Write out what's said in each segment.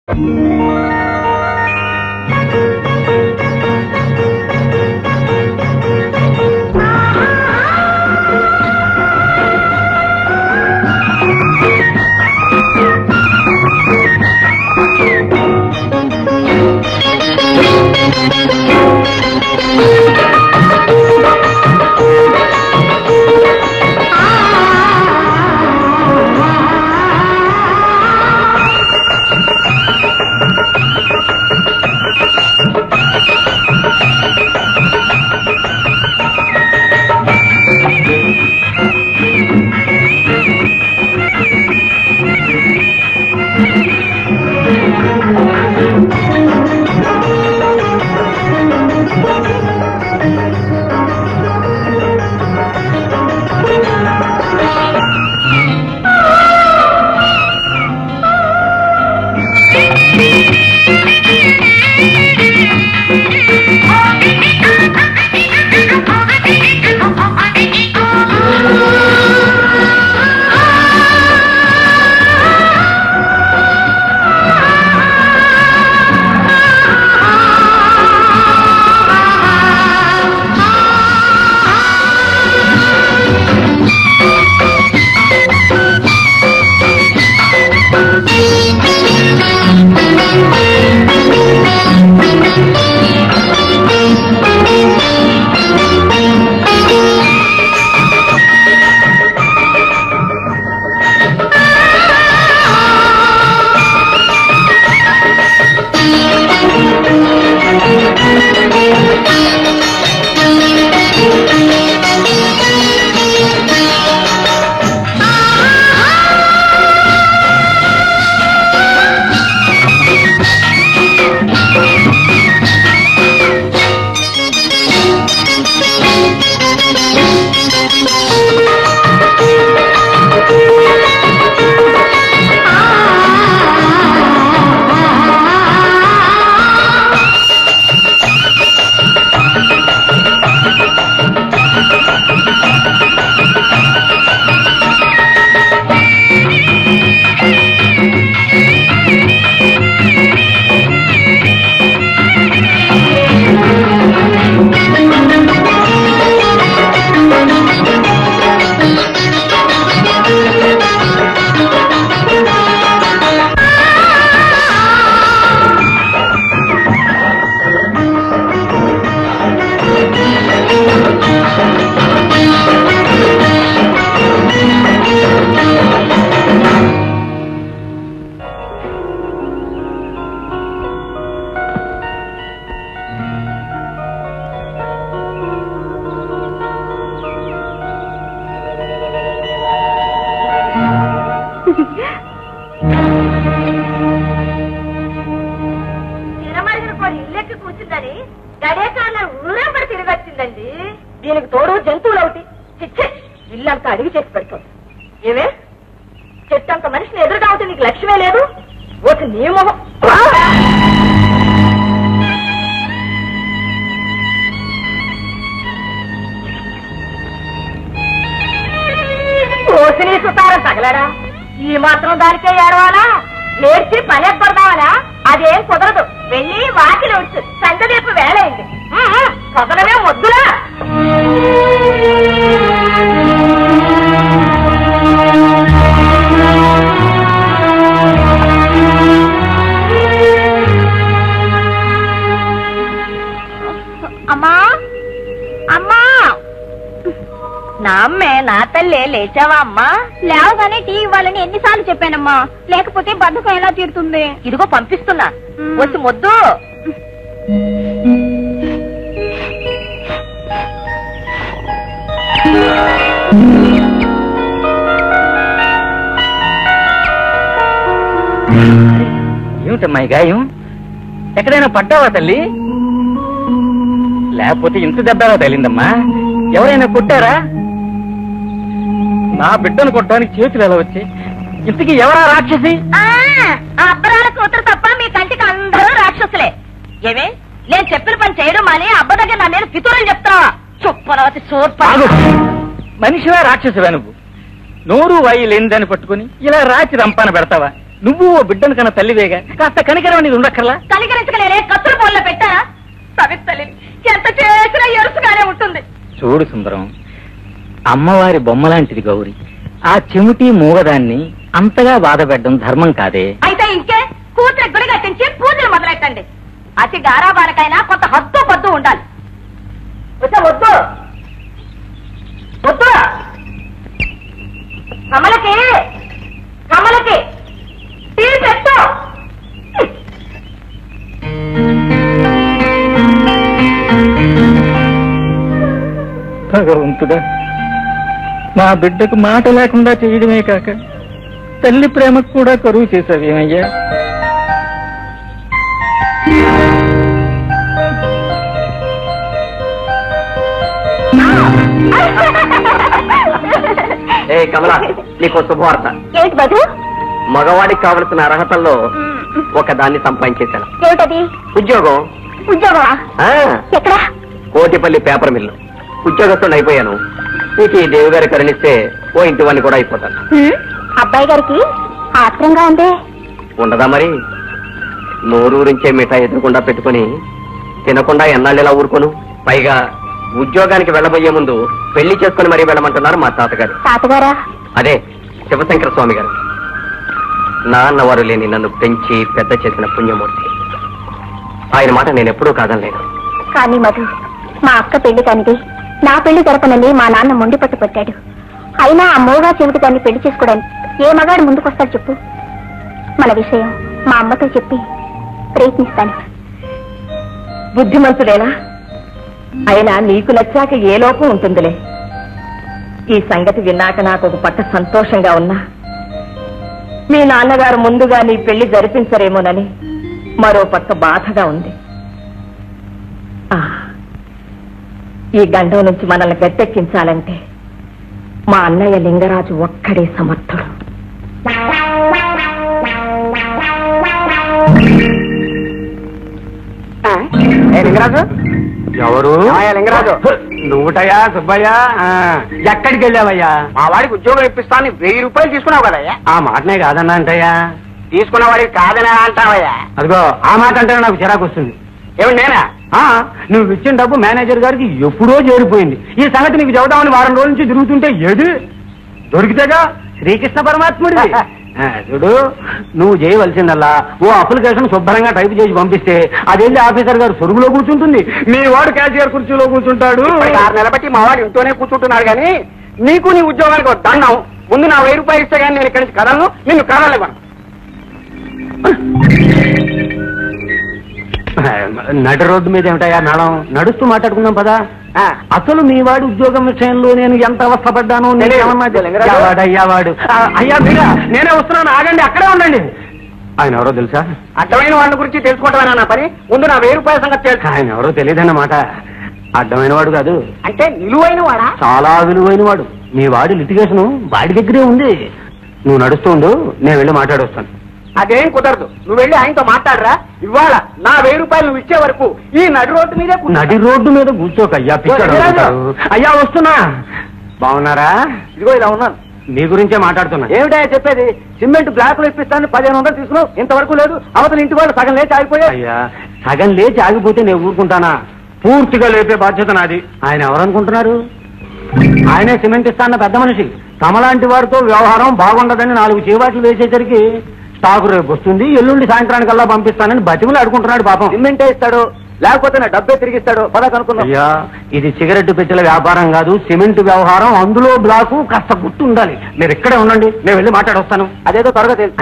లేచావా అమ్మా? లేవగానే టీ ఇవ్వాలని ఎన్నిసార్లు చెప్పానమ్మా, లేకపోతే బద్ధకం ఎలా తీరుతుంది? ఇదిగో పంపిస్తున్నా, వచ్చి మొద్దు. ఏమిటమ్మా గాయం? ఎక్కడైనా పడ్డావా తల్లి? లేకపోతే ఇంత దెబ్బలా తగిలిందమ్మా? ఎవరైనా కొట్టారా? నా బిడ్డను కొట్టడానికి చేతులు ఎలా వచ్చాయి? ఇంతకీ ఎవరా రాక్షసి? అబ్బరాల కూతురు తప్ప మీ కంటికి అందరూ రాక్షసులే. ఏమే నేను చెప్పిన పని చేయడం మాని అబ్బ దగ్గర నా మీద పితూరని చెప్తా. చుప్పనవతి చూర్పాడు. మనిషివా రాక్షసువా నువ్వు? నోరు వాయి లేనిదాన్ని పట్టుకుని ఇలా రాచి రంపాన పెడతావా? నువ్వు ఓ బిడ్డను కన్నా తల్లివేగా, కాస్త కనికరం అనేది ఉండక్కర్లా? కలికరించగలేనే కత్తుల పోల్లో పెట్టారా? సవితల్లి ఎంత చేసినా ఎరుసుగానే ఉంటుంది. చూడు సుందరం, అమ్మవారి బొమ్మలాంటిది గౌరి. ఆ చెమిటి మూగదాన్ని అంతగా బాధపెట్టడం ధర్మం కాదే. అయితే ఇంకే కూతురి గుడి కట్టించి పూజలు మొదలెట్టండి. అతి గారాబాలకైనా కొంత హద్దు పద్దు ఉండాలి. వద్దు వద్దు కమలకి కమలకి టీ పెట్టు. భగవంతుడా, నా బిడ్డకు మాట లేకుండా చేయడమే కాక తల్లి ప్రేమకు కూడా కరువు చేశావేమయ్యా. ఏ కమల, నీకు శుభవార్త. ఏంటి మధు? మగవాడికి కావలసిన అర్హతల్లో ఒక దాన్ని సంపాదించేశాను. ఏమిటది? ఉద్యోగం. ఉద్యోగమా? ఎక్కడ? కోటిపల్లి పేపర్ మిల్లు ఉద్యోగస్తుని అయిపోయాను. నీకు ఈ దేవి గారి కరుణిస్తే ఓ ఇంటి వాడిని కూడా అయిపోతాను. అబ్బాయి గారికి ఆత్రంగా ఉంది. ఉండదా మరి? నోరూరించే మిఠాయి ఎదురుకుండా పెట్టుకుని తినకుండా ఎన్నాళ్ళు ఇలా ఊరుకోను? పైగా ఉద్యోగానికి వెళ్ళబోయే ముందు పెళ్లి చేసుకుని మరీ వెళ్ళమంటున్నారు మా తాతగారు. తాతగారా? అదే శివశంకర స్వామి గారు. నాన్నవారు లేని నన్ను పెంచి పెద్ద చేసిన పుణ్యమూర్తి. ఆయన మాట నేను ఎప్పుడూ కాదనలేను. కానీ మధు, మా అక్క పెళ్లి కానిది, నా పెళ్లి జరపనని మా నాన్న మొండి పట్టు పెట్టాడు. అయినా ఆ మోగా చెవిటి దాన్ని పెళ్లి చేసుకోవడానికి ఏ మగాడు ముందుకొస్తాడు చెప్పు? మన విషయం మా అమ్మతో చెప్పి ప్రయత్నిస్తాను. బుద్ధిమంతుడేనా? అయినా నీకు నచ్చాక ఏ లోపం ఉంటుందిలే. ఈ సంగతి విన్నాక నాకు ఒక పట్ట సంతోషంగా ఉన్నా, మీ నాన్నగారు ముందుగా నీ పెళ్లి జరిపించరేమోనని మరో పక్క బాధగా ఉంది. ఈ గండం నుంచి మనల్ని గట్టెక్కించాలంటే మా అన్నయ్య లింగరాజు ఒక్కడే సమర్థుడు. లింగరాజు ఎవరు? లింగరాజు నువ్వుటయ్యా సుబ్బయ్య. ఎక్కడికి వెళ్ళావయ్యా? మా వాడికి ఉద్యోగం ఇప్పిస్తాను 1000 రూపాయలు తీసుకున్నావు కదయ్యా. ఆ మాటనే కాదన్నా అంటయ్యా. తీసుకున్న వాడికి కాదనే అంటావయ్యా. అదిగో ఆ మాట అంటే నాకు చిరాకు వస్తుంది. ఏమి నేనా? నువ్వు ఇచ్చిన డబ్బు మేనేజర్ గారికి ఎప్పుడో చేరిపోయింది. ఈ సంగతి నీకు చెబుదామని వారం రోజుల నుంచి తిరుగుతుంటే ఏది దొరికితేగా శ్రీకృష్ణ పరమాత్ముడి. చూడు, నువ్వు చేయవలసిందల్లా ఓ అప్లికేషన్ శుభ్రంగా టైప్ చేసి పంపిస్తే అదేంటి ఆఫీసర్ గారు సొరుగులో కూర్చుంటుంది, మీ వాడు క్యాషియర్ కుర్చీలో కూర్చుంటాడు. 6 నెలల బట్టి మా వాడు ఇంట్లోనే కూర్చుంటున్నాడు. కానీ నీకు నీ ఉద్యోగానికి దండం. ముందు నా 1000 రూపాయలు ఇస్తే కానీ నేను ఇక్కడి నుంచి కదలను, నిన్ను కదలేవను. నడి రోడ్డు మీద ఏమిటయ్యా మేడం? నడుస్తూ మాట్లాడుకుందాం పదా. అసలు మీ వాడి ఉద్యోగం విషయంలో నేను ఎంత అవస్థపడ్డాను. అయ్యావాడు అయ్యా మీరా? నేనే వస్తున్నాను, ఆగండి, అక్కడే ఉండండి. ఆయన ఎవరో తెలుసా? అడ్డమైన వాళ్ళ గురించి తెలుసుకోవటమేనా నా పని? ముందు నా 1000 రూపాయల సంగతి తెలుసు. ఆయన ఎవరో తెలియదన్నమాట. అడ్డమైన వాడు కాదు, అంటే విలువైన వాడా? చాలా విలువైన వాడు. మీ వాడి లిటిగేషన్ వాడి దగ్గరే ఉంది. నువ్వు నడుస్తూ ఉండు, నేను వెళ్ళి మాట్లాడొస్తాను. అదేం కుదరదు, నువ్వు వెళ్ళి ఆయనతో మాట్లాడరా. ఇవాళ నా 1000 రూపాయలు నువ్వు ఇచ్చే వరకు ఈ నడి రోడ్డు మీద కూర్చోకయ్యా. అయ్యా వస్తున్నా. బాగున్నారా? ఇదిగో ఇలా ఉన్నాను. నీ గురించే మాట్లాడుతున్నా. ఏమిటా చెప్పేది? సిమెంట్ బ్లాక్ లో ఇప్పిస్తాను 1500 తీసుకున్నావు, ఇంతవరకు లేదు. అవతల ఇంటి వాళ్ళు సగం లేచి ఆగిపోయా. అయ్యా సగం లేచి ఆగిపోతే నేను ఊరుకుంటానా? పూర్తిగా లేపే బాధ్యత నాది. ఆయన ఎవరనుకుంటున్నారు? ఆయనే సిమెంట్ ఇస్తాన్న పెద్ద మనిషి. తమలాంటి వారితో వ్యవహారం బాగుండదని 4 చీవాట్లు వేసేసరికి స్టాకు రేపు వస్తుంది, ఎల్లుండి సాయంత్రానికల్లా పంపిస్తానని బతిమలు అడుకుంటున్నాడు. పాపం సిమెంటే ఇస్తాడు, లేకపోతే నా డబ్బే తిరిగిస్తాడు. పదా కనుక్కున్నా. అయ్యా ఇది సిగరెట్ పెట్టెల వ్యాపారం కాదు, సిమెంట్ వ్యవహారం. అందులో బ్లాకు కాస్త గుర్తు ఉండాలి. మీరు ఇక్కడే ఉండండి, నేను వెళ్ళి మాట్లాడొస్తాను. అదేదో త్వరగా తెలుసు.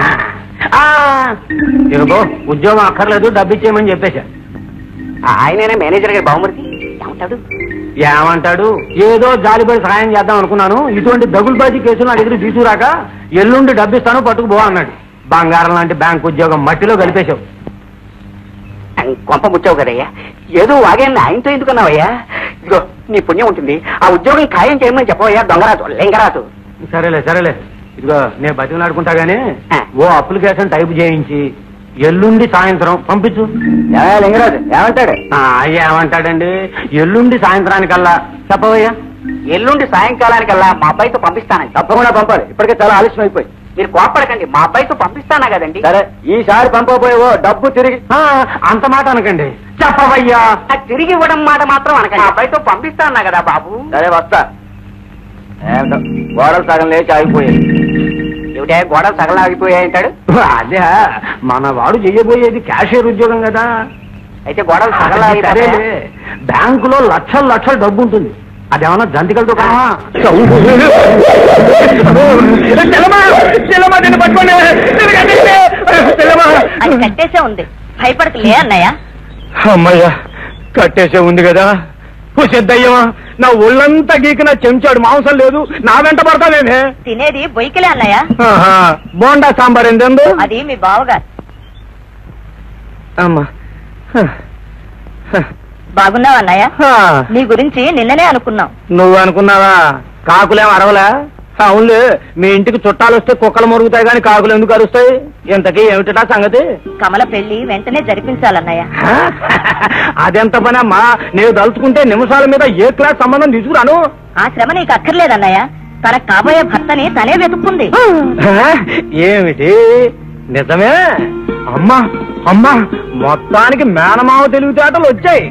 ఇదిగో ఉద్యోగం అక్కర్లేదు, డబ్బు ఇచ్చేయమని చెప్పేశా. ఆయననే మేనేజర్ గారి బావమరిది. ఏమంటాడు? ఏదో జాలిపడి సహాయం చేద్దాం అనుకున్నాను, ఇటువంటి దగులుబాజీ కేసులు నా దగ్గర తీసుకురాక ఎల్లుండి డబ్బిస్తాను పట్టుకుపో అన్నాడు. బంగారం లాంటి బ్యాంక్ ఉద్యోగం మట్టిలో కలిపేశావు. కొంప ముచ్చావు కదయ్యా. ఏదో వాగాన్ని ఆయనతో ఎందుకున్నావయ్యా? ఇదిగో నీ పుణ్యం ఉంటుంది, ఆ ఉద్యోగం ఖాయం చేయమని చెప్పవయ్యా దొంగరాజు లింగరాజు. సరేలే సరేలే, ఇదిగో నేను బతిమలాడుకుంటా గానీ ఓ అప్లికేషన్ టైప్ చేయించి ఎల్లుండి సాయంత్రం పంపించు. లింగరాజు ఏమంటాడు? ఏమంటాడండి? ఎల్లుండి సాయంత్రానికల్లా చెప్పవయ్యా. ఎల్లుండి సాయంకాలానికల్లా మా అబ్బాయితో పంపిస్తానని. తప్పకుండా పంపాలి, ఇప్పటికే చాలా ఆలస్యం అయిపోయి. మీరు కోపడకండి, మా అబ్బాయితో పంపిస్తానా కదండి. సరే ఈసారి పంపబోయేవో డబ్బు తిరిగి అంత మాట అనకండి. చెప్పవయ్యా. తిరిగి ఇవ్వడం మాట మాత్రం అనకండి. మా అబ్బాయితో పంపిస్తానా కదా బాబు. సరే వస్తా. గోడలు సగం లేచి ఆగిపోయాయి. ఏమిటే గోడలు సగం ఆగిపోయాయి అంటాడు? అదే మన వాడు చెయ్యబోయేది క్యాషియర్ ఉద్యోగం కదా. అయితే గోడలు సగం సరే బ్యాంకులో లక్షల లక్షల డబ్బు ఉంటుంది. అదేమన్నా జంతికలతో కావా? కట్టేసే ఉంది, భయపడకలే అన్నయ్య. అమ్మయ్యా కట్టేసే ఉంది కదా. సిద్ధయ్యమా నా ఒళ్ళంతా గీకిన చెంచాడు మాంసం లేదు, నా వెంట పడతానేమే. తినేది బొయ్యకలే అన్నయ్య. బోండా సాంబార్ ఎందు అది మీ బావగారు. అమ్మా బాగున్నావా అన్నయ్య? నీ గురించి నిన్ననే అనుకున్నాం. నువ్వు అనుకున్నావా? కాకులేం అరవలా? అవునులే, మీ ఇంటికి చుట్టాలు వస్తే కుక్కలు మొరుగుతాయి గాని కాకులు ఎందుకు అరుస్తాయి? ఇంతకీ ఏమిటా సంగతి? కమల పెళ్లి వెంటనే జరిపించాలన్నయ్య. అదెంత పనమ్మా, నేను తలుచుకుంటే నిమిషాల మీద ఏ క్లాస్ సంబంధం తీసుకురాను. ఆ శ్రమ నీకు అక్కర్లేదన్నయ్య, తనకు కాబోయే భర్తని తనే వెతుక్కుంది. ఏమిటి నిజమే? అమ్మా అమ్మా మొత్తానికి మేనమావ తెలివితేటలు వచ్చాయి.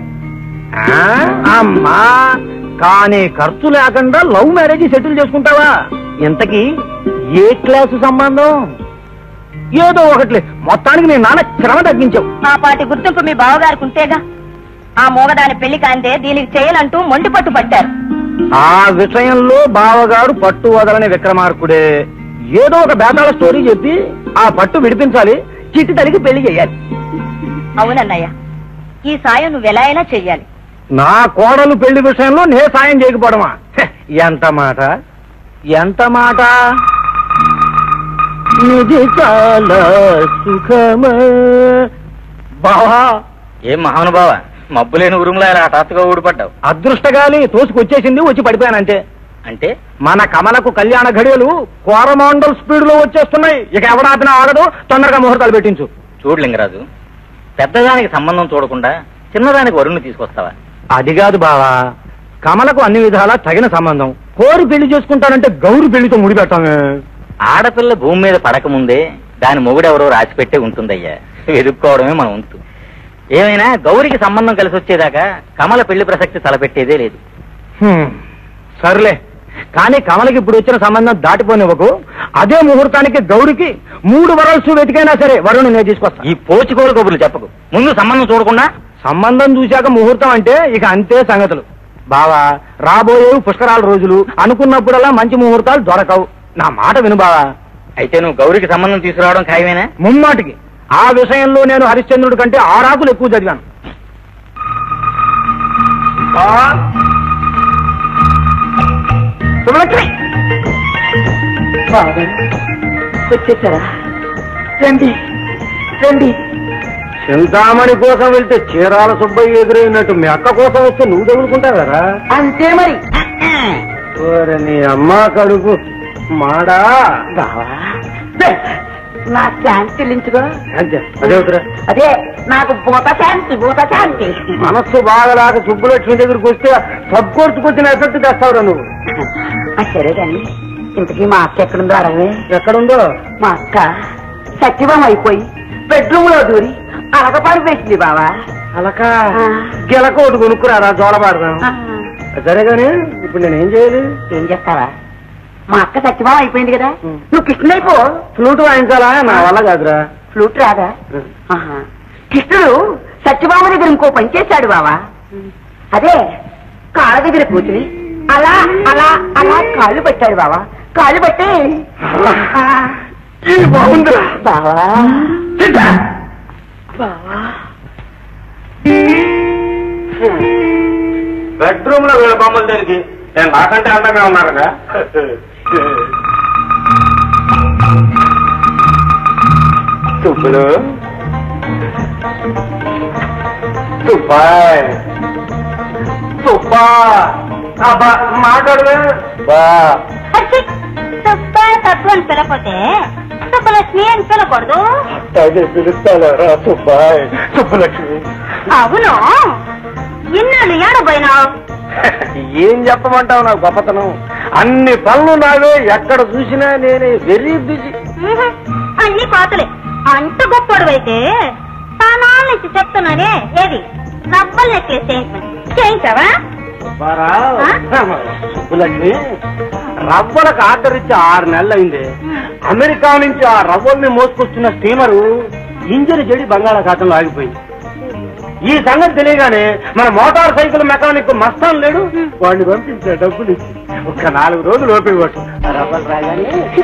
అమ్మా కానీ ఖర్చు లేకుండా లవ్ మ్యారేజ్ సెటిల్ చేసుకుంటావా? ఇంతకీ ఏ క్లాసు సంబంధం? ఏదో ఒకట్లే, మొత్తానికి నీ నాన్న శ్రమ తగ్గించావు. ఆ పాటి గుర్తింపు మీ బావగారికి ఉంటేగా. ఆ మోగదాని పెళ్లి కాంతే దీనికి చేయనంటూ మొండి పట్టు పట్టారు. ఆ విషయంలో బావగారు పట్టు వదలని విక్రమార్కుడే. ఏదో ఒక బేతాళ స్టోరీ చెప్పి ఆ పట్టు విడిపించాలి, చిట్టి తల్లికి పెళ్లి చేయాలి. అవునన్నయ్య, ఈ సాయం నువ్వెలా అయినా చెయ్యాలి. నా కోడలు పెళ్లి విషయంలో నే సాయం చేయకపోవడమా? ఎంత మాట ఎంత మాట. ఇది చాలా సుఖమా బావా. ఏం మహానుభావ, మబ్బులేని ఉరుములా ఇలా హఠాత్తుగా ఊడిపడ్డావు. అదృష్టగాలి తోసుకొచ్చేసింది, వచ్చి పడిపోయానంటే. అంటే మన కమలకు కళ్యాణ ఘడియలు కోరమాండల్ స్పీడ్ లో వచ్చేస్తున్నాయి. ఇక ఎవడాపినా ఆగదు, తొందరగా ముహూర్తాలు పెట్టించు. చూడు లింగరాజు, పెద్దదానికి సంబంధం చూడకుండా చిన్నదానికి వరుణ్ణి తీసుకొస్తావా? అది కాదు బావా, కమలకు అన్ని విధాలా తగిన సంబంధం. కోరి పెళ్లి చేసుకుంటానంటే గౌరి పెళ్లితో ముడిపెట్టామే. ఆడపిల్ల భూమి మీద పడకముందే దాని మొగుడెవరో రాసిపెట్టే ఉంటుందయ్యా, వెతుక్కోవడమే మన వంతు. ఏమైనా గౌరికి సంబంధం కలిసి వచ్చేదాకా కమల పెళ్లి ప్రసక్తి తలపెట్టేదే లేదు. సర్లే, కానీ కమలకి ఇప్పుడు వచ్చిన సంబంధం దాటిపోనివ్వకు. అదే ముహూర్తానికి గౌరికి 3 వరల్స్ వెతికైనా సరే వరుణ్ నేను తీసుకొస్తా. ఈ పోచికోలు కబుర్లు చెప్పకు, ముందు సంబంధం చూడకుండా. సంబంధం చూశాక ముహూర్తం అంటే ఇక అంతే సంగతులు. బావా రాబోయేవి పుష్కరాల రోజులు, అనుకున్నప్పుడల్లా మంచి ముహూర్తాలు దొరకవు. నా మాట విను బావా. అయితే నువ్వు గౌరికి సంబంధం తీసుకురావడం ఖాయమేనా? ముమ్మాటికి. ఆ విషయంలో నేను హరిశ్చంద్రుడి కంటే 6 ఆకులు ఎక్కువ చదివాను. వచ్చేసారా? రండి రండి. చింతామణి కోసం వెళ్తే చీరాల సుబ్బయ్య ఎదురైనట్టు మీ అక్క కోసం వస్తే నువ్వు తగులుకుంటావరా? అంతే మరి. నీ అమ్మ కడుపు మాడా. నా శాంతి చెల్లించుకో. అదేవుతురా, అదే నాకు భూత శాంతి భూత శాంతి. మనస్సు బాగలాగా సుబ్బులక్ష్మి దగ్గరికి వస్తే సబ్కొడుచుకొచ్చిన ఎఫెక్ట్ తెస్తావురా నువ్వు. సరే కానీ ఇంతకీ మా అక్క ఎక్కడుందో అడగవే. ఎక్కడుందో? మా అక్క సత్యభామ అయిపోయి బెడ్రూమ్ లో దూరి అలకపాడు వేసింది బావా. అలక గిలకోటి కొనుక్కురారా, జోలబాడదాం. సరే గాని ఇప్పుడు నేనేం చేయాలి? ఏం చేస్తావా? మా అక్క సత్యభామ అయిపోయింది కదా, నువ్వు కృష్ణుడు అయిపో. ఫ్లూట్ వాయించాలా? నా వల్ల కాదురా. ఫ్లూట్ రాదా? కృష్ణుడు సత్యభామ దగ్గర ఇంకో పని చేశాడు బావా. అదే కాళ్ళ దగ్గర కూర్చుని అలా అలా అలా కాళ్ళు పెట్టాడు బావా. కాళ్ళు పెట్టి బాగుందిరా బావా. బావా బెడ్రూమ్ లో వీళ్ళ బొమ్మలు దేనికి? నేను నాకంటే అందంగా ఉన్నారుగా. సుబ్బులు సుబ్బాయ్ సుబ్బా అబ్బా మాట్లాడవే బా. సుబ్బా తప్పు అని పిలకపోతే సుబ్బలక్ష్మి అని పిలకూడదు. అదే పిలుస్తారా సుబ్బాయ్, సుబ్బలక్ష్మి. అవును, ఇన్నాళ్ళు ఏడబోయినావు. ఏం చెప్పమంటావు నా గొప్పతనం? అన్ని పనులు నావే, ఎక్కడ చూసినా నేనే. Very busy. అన్ని కోతలే. అంత గొప్పడు అయితే తానాల నుంచి చెప్తున్నానే, ఏది రబ్బల్ నెక్లెస్ చేయించావా? సుబ్బులక్ష్మి, రవ్వలకు ఆర్డర్ ఇచ్చి 6 నెలలు అయింది. అమెరికా నుంచి ఆ రవ్వల్ని మోసుకొచ్చిన స్టీమరు ఇంజన్ చెడి బంగాళాఖాతంలో ఆగిపోయింది. ఈ సంగతి తెలియగానే మన మోటార్ సైకిల్ మెకానిక్ మస్తాన్ లేడు, వాడిని పంపించే డబ్బులు ఇచ్చి ఒక 4 రోజులు ఓపికొట్టు రవ్వలు రాగానే.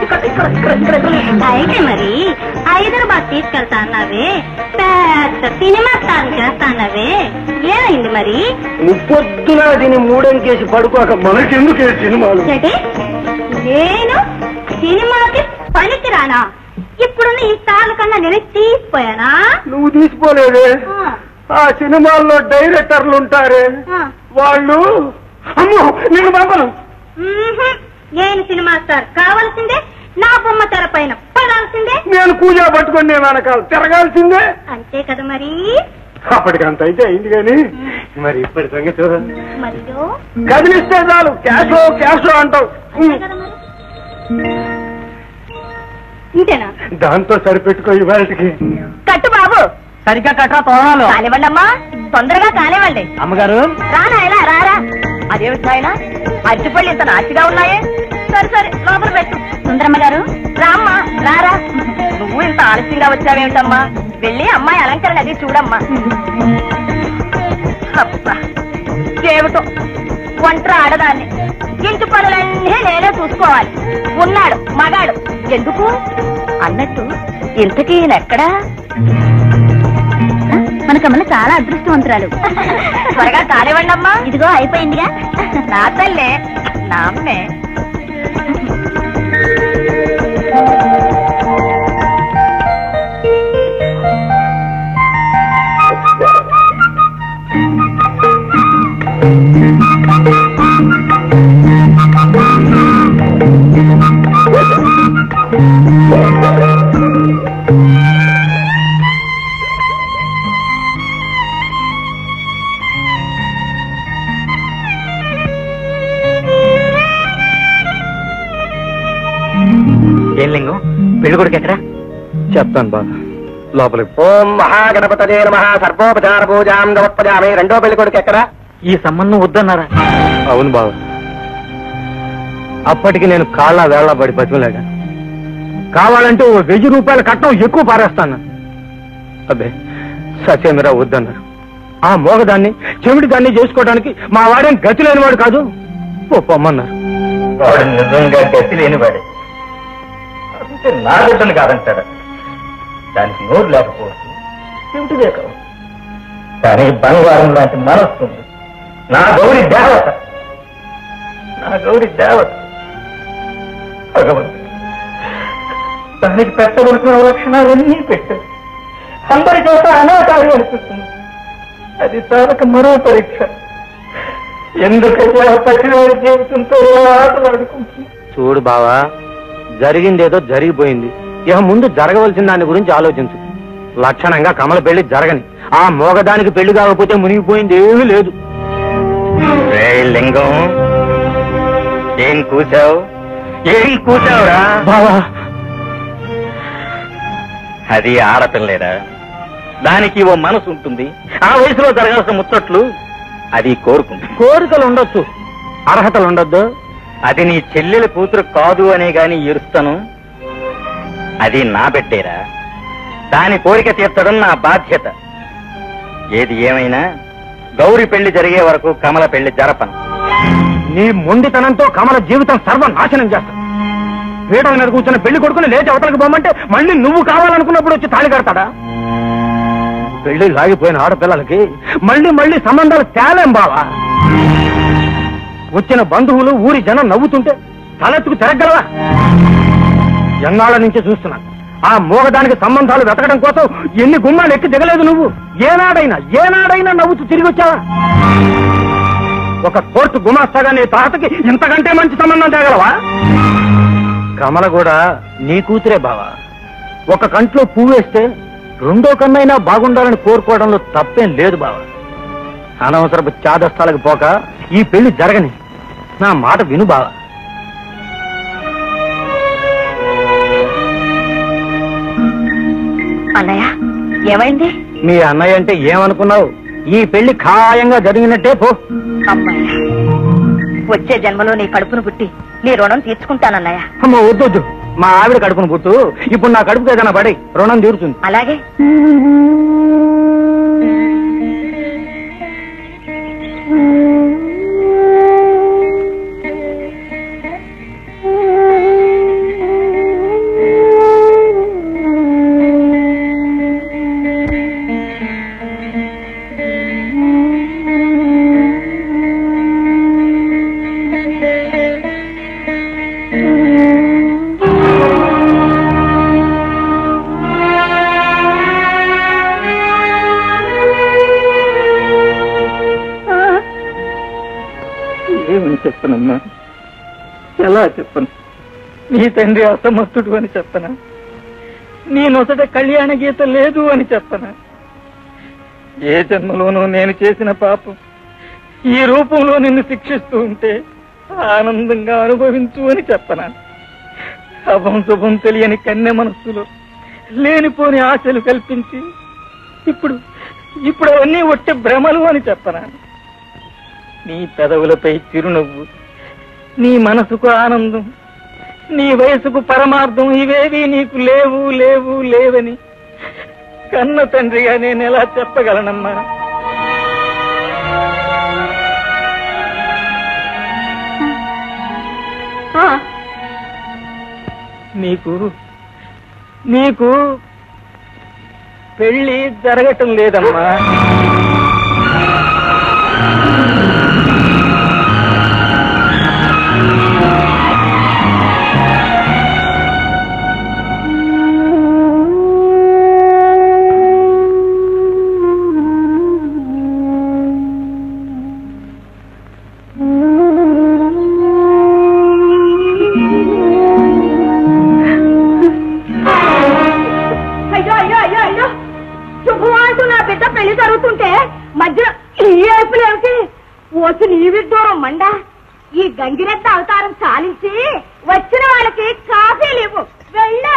అయితే మరి హైదరాబాద్ తీసుకెళ్తా అన్నావే, పెద్ద సినిమా స్టార్ చేస్తా అన్నావే, ఏమైంది మరి? ముప్పొద్దున దీన్ని 3 అంకేసి పడుకోక మనకెందుకే సినిమాలు? నేను సినిమాకి పనికి రానా? ఇప్పుడున్న ఈ స్టార్ల కన్నా నేను తీసిపోయానా? నువ్వు తీసిపోలేదే. ఆ సినిమాల్లో డైరెక్టర్లు ఉంటారే, వాళ్ళు అమ్మో నేను పంపను. నేను సినిమా స్టార్ కావాల్సిందే, నా బొమ్మ తెర పైన పడాల్సిందే, నేను కూజా పట్టుకొని నేను వెనకాల తిరగాల్సిందే. అంతే కదా మరి. అప్పటికి అంత అయితే అయింది కానీ మరి ఇప్పటి సంగతి చూడండి. మరియు కదిలిస్తే చాలు క్యాషో క్యాషో అంటావు. ఇంతేనా? దాంతో సరిపెట్టుకో ఇవాళకి. కట్టు బాబు, సరిగ్గా కట్టా తోరణాలు. కానివ్వండి అమ్మా, తొందరగా కానివ్వండి. అమ్మగారు రానా ఇలా రారా. అదేమిటి నాయన, అరటిపళ్ళు ఇంత నాచిగా ఉన్నాయే. సరే సరే లోపల పెట్టు. సుందరమ్మ గారు రామ్మా రారా. నువ్వు ఇంత ఆలస్యంగా వచ్చావేమిటమ్మా? వెళ్ళి అమ్మాయి అలంకరణ అది చూడమ్మా. అబ్బా ఏమిటో ఒంటరి ఆడదాన్ని, ఇంటి పనులన్నీ నేనే చూసుకోవాలి. ఉన్నాడు మగాడు ఎందుకు అన్నట్టు ఇంతకీ ఎక్కడా? మన కమల చాలా అదృష్టవంతురాలు. త్వరగా కానివ్వండి అమ్మా. ఇదిగో అయిపోయిందిగా. నా తల్లే నా అమ్మే. ఏం లింగం, పెళ్లి కొడుకు ఎక్కడా? చెప్తాను బాబు, లోపలికి. ఓం మహాగణపతయే నమః సర్వోపచార పూజాం దవత్పజామి. రెండో పెళ్లి కొడుకు ఎక్కడ? ఈ సంబంధం వద్దన్నారా? అవును బాబు, అప్పటికి నేను కాళ్ళ వేళ్ల పడి బతిమలేగా. కావాలంటే 1000 రూపాయల కట్నం ఎక్కువ పారేస్తాను. అబ్బే సత్యమిరా వద్దన్నారు. ఆ మోగదాన్ని చెవిటి దాన్ని చేసుకోవడానికి మా వాడేం గతి లేనివాడు కాదు, పొమ్మన్నారు. వాడు నిజంగా గతి లేనివాడే. అంటే నా బిడ్డను కాదంటాడు. దానికి నోరు లేకపోవచ్చు, చెవిటిదే కావచ్చు, కానీ బంగారం లాంటి మనస్తుంది. నా గౌరి దేవత, నా గౌరి దేవత. భగవంతుడు దానికి పెట్టవలసిన లక్షణాలన్నీ పెట్టారు. అందరి చోట అనాథాలు అనిపిస్తుంది. అది చాలక మరో పరీక్ష. ఎందుకైనా పసివాడి జీవితంతో ఆటలు ఆడుకుంటుంది. చూడు బావా, జరిగిందేదో జరిగిపోయింది. ఇక ముందు జరగవలసిన దాని గురించి ఆలోచించు. లక్షణంగా కమల పెళ్లి జరగని, ఆ మోగదానికి పెళ్లి కాకపోతే మునిగిపోయింది ఏమీ లేదు. లింగం ఏం కూసావు, ఏం కూసావురా బావా? అది ఆడపిల్లేరా, దానికి ఓ మనసు ఉంటుంది. ఆ వయసులో జరగాల్సిన ముచ్చట్లు అది కోరుకుంటుంది. కోరికలు ఉండొచ్చు, అర్హతలు ఉండొద్దు. అది నీ చెల్లెల కూతురు కాదు అనే గాని ఏరుస్తాను. అది నా బిడ్డేరా, దాని కోరిక తీర్చడం నా బాధ్యత. ఏది ఏమైనా గౌరి పెళ్లి జరిగే వరకు కమల పెళ్లి జరపను. నీ మొండితనంతో కమల జీవితం సర్వనాశనం చేస్తాను. పీట మీద కూర్చున్న పెళ్లి కొడుకుని లేచి అవతలకు పోమంటే మళ్ళీ నువ్వు కావాలనుకున్నప్పుడు వచ్చి తాళి కడతాడా? పెళ్లి లాగిపోయిన ఆడపిల్లలకి మళ్ళీ మళ్ళీ సంబంధాలు తేలేం బావా. వచ్చిన బంధువులు ఊరి జనం నవ్వుతుంటే తలెత్తుకు తిరగలవా? ఎన్నాళ్ళ నుంచి చూస్తున్నాను. ఆ మోగదానికి సంబంధాలు వెతకడం కోసం ఎన్ని గుమ్మాలు ఎక్కి దిగలేదు నువ్వు. ఏనాడైనా నవ్వుతూ తిరిగి వచ్చావా? ఒక కోర్టు గుమాస్తాగా నీ తాతకి ఇంతకంటే మంచి సంబంధం తేగలవా? కమల కూడా నీ కూతురే బావా. ఒక కంట్లో పువ్వు వేస్తే రెండో కన్నైనా బాగుండాలని కోరుకోవడంలో తప్పేం లేదు బావా. అనవసరపు చాదస్తాలకు పోక ఈ పెళ్లి జరగని, నా మాట విను బావా. అన్నయ్య ఏమైంది? మీ అన్నయ్య అంటే ఏమనుకున్నావు? ఈ పెళ్లి ఖాయంగా జరిగినట్టే పో. అమ్మాయ్య, వచ్చే జన్మలో నీ కడుపును పుట్టి నీ రుణం తీర్చుకుంటానన్నయ్య. అమ్మ వద్దొద్దు, మా ఆవిడ కడుపును పుట్టు. ఇప్పుడు నా కడుపుకి ఏదైనా పడి రుణం తీరుతుంది. అలాగే. ఏమని చెప్పనమ్మా? ఎలా చెప్పను? నీ తండ్రి అసమర్థుడు అని చెప్పనా? నీ నొసట కళ్యాణ గీత లేదు అని చెప్పనా? ఏ జన్మలోనూ నేను చేసిన పాపం ఈ రూపంలో నిన్ను శిక్షిస్తూ ఉంటే ఆనందంగా అనుభవించు అని చెప్పనా? అభం శుభం తెలియని కన్య మనస్సులో లేనిపోని ఆశలు కల్పించి ఇప్పుడు అవన్నీ ఒట్టి భ్రమలు అని చెప్పనా? నీ పెదవులపై చిరునవ్వు, నీ మనసుకు ఆనందం, నీ వయసుకు పరమార్థం ఇవేవి నీకు లేవు లేవు లేవని కన్న తండ్రిగా నేను ఎలా చెప్పగలనమ్మా? నీకు పెళ్లి జరగటం లేదమ్మా. ఈ గంగిరెద్ద అవతారం చాలించి వచ్చిన వాళ్ళకి కాఫీలు ఇవ్వు. వెళ్ళు.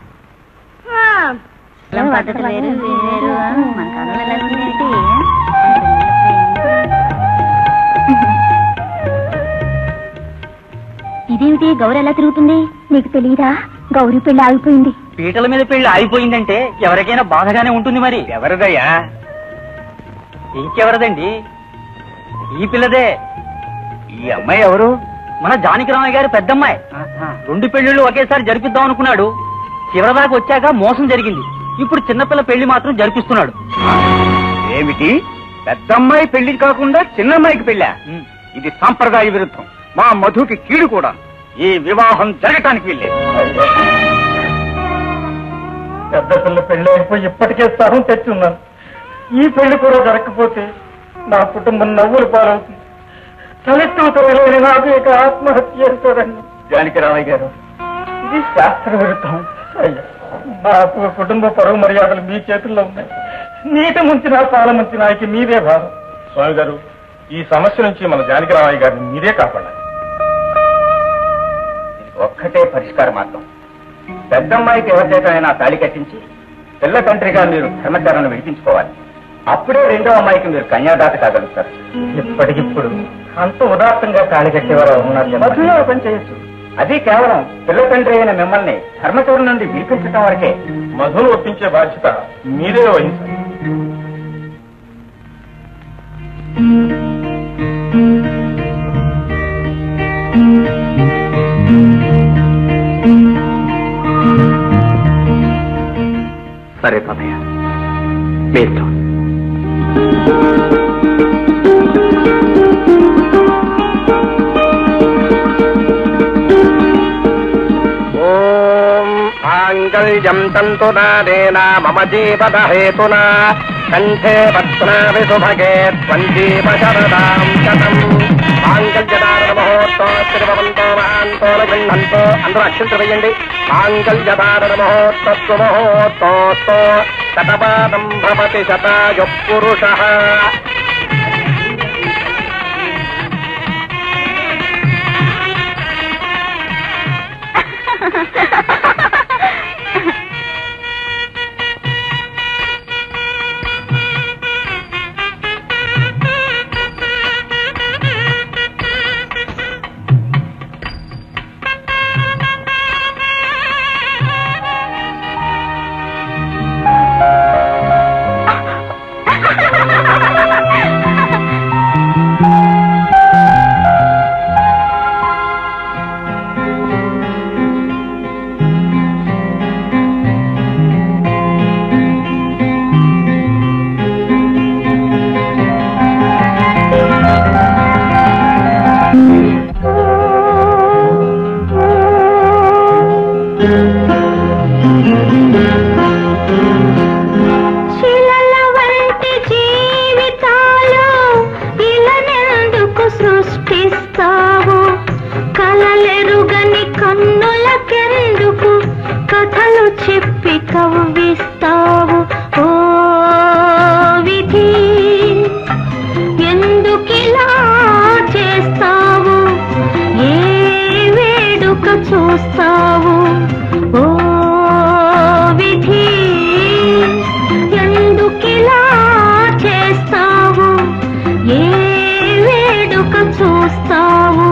ఇదేమిటి గౌరి ఎలా తిరుగుతుంది? నీకు తెలియదా? గౌరీ పెళ్లి ఆగిపోయింది. పీటల మీద పెళ్లి ఆగిపోయిందంటే ఎవరికైనా బాధగానే ఉంటుంది. మరి ఎవరిదయ్యా? ఇంకెవరదండి? ఈ పిల్లదే. ఈ అమ్మాయి ఎవరు? మన జానకిరామయ్య గారి పెద్దమ్మాయి. 2 పెళ్లిళ్ళు ఒకేసారి జరిపిద్దాం అనుకున్నాడు. చివరిదాకా వచ్చాక మోసం జరిగింది. ఇప్పుడు చిన్నపిల్ల పెళ్లి మాత్రం జరిపిస్తున్నాడు. ఏమిటి? పెద్దమ్మాయి పెళ్లి కాకుండా చిన్నమ్మాయికి పెళ్ళా? ఇది సాంప్రదాయ విరుద్ధం. మా మధుకి కీడు కూడా. ఈ వివాహం జరగటానికి వెళ్ళేది. పెద్ద పిల్ల పెళ్లి అయిపోయి ఇప్పటికే స్థానం తెచ్చున్నాను. ఈ పెళ్లి కూడా జరగకపోతే నా కుటుంబం నవ్వులు పాలవుతుంది. చలిస్తూతలేని నాకు ఇక ఆత్మహత్య చేస్తారండి. జానకిరామయ్య గారు, ఇది శాస్త్ర విరుద్ధం. అయ్యా, నా కుటుంబ పరువు మర్యాదలు మీ చేతుల్లో ఉన్నాయి. నీట ముంచిన పాల ముంచిన ఇక మీదే భారం. స్వామి గారు, ఈ సమస్య నుంచి మన జానకిరామయ్య గారిని మీరే కాపాడాలి. ఒక్కటే పరిష్కార మార్గం. పెద్దమ్మాయికి ఎవరిచేతనైనా తాళి కట్టించి పిల్ల తండ్రిగా మీరు ధర్మచారాన్ని విడిపించుకోవాలి. అప్పుడే రెండో అమ్మాయికి మీరు కన్యాదాత కాగలుగుతారు. ఇప్పటికిప్పుడు అంత ఉదాత్తంగా తాళి కట్టేవారు ఉన్నారు. పని చేయొచ్చు. అది కేవలం పిల్ల తండ్రి అయిన మిమ్మల్ని ధర్మచూరం నుండి విడిపించడం వరకే. మధును ఒప్పించే బాధ్యత మీరే వహించాలి. సరే తాతయ్య, మీ ఇష్టం. ఓం మాంగళ్యం తంతునానేన మమ జీవన హేతునా కంఠే పద్మావి సుభగే త్వంజీవ శరదాం శతం. మాంగళ్యదారణ మహోత్సవంతో మహాంతో గృహంతో. అందరూ అక్షంతలు వేయండి. మాంగళ్యదారణ మహోత్సవ మహోత్సవస్తో శతపాదం భవతి శతాయు పురుషః. కవ్విస్తావు ఓ విధి ఎందుకిలా చేస్తావు ఏ వేడుక చూస్తావు ఓ విధి ఎందుకిలా చేస్తావు ఏ వేడుక చూస్తావు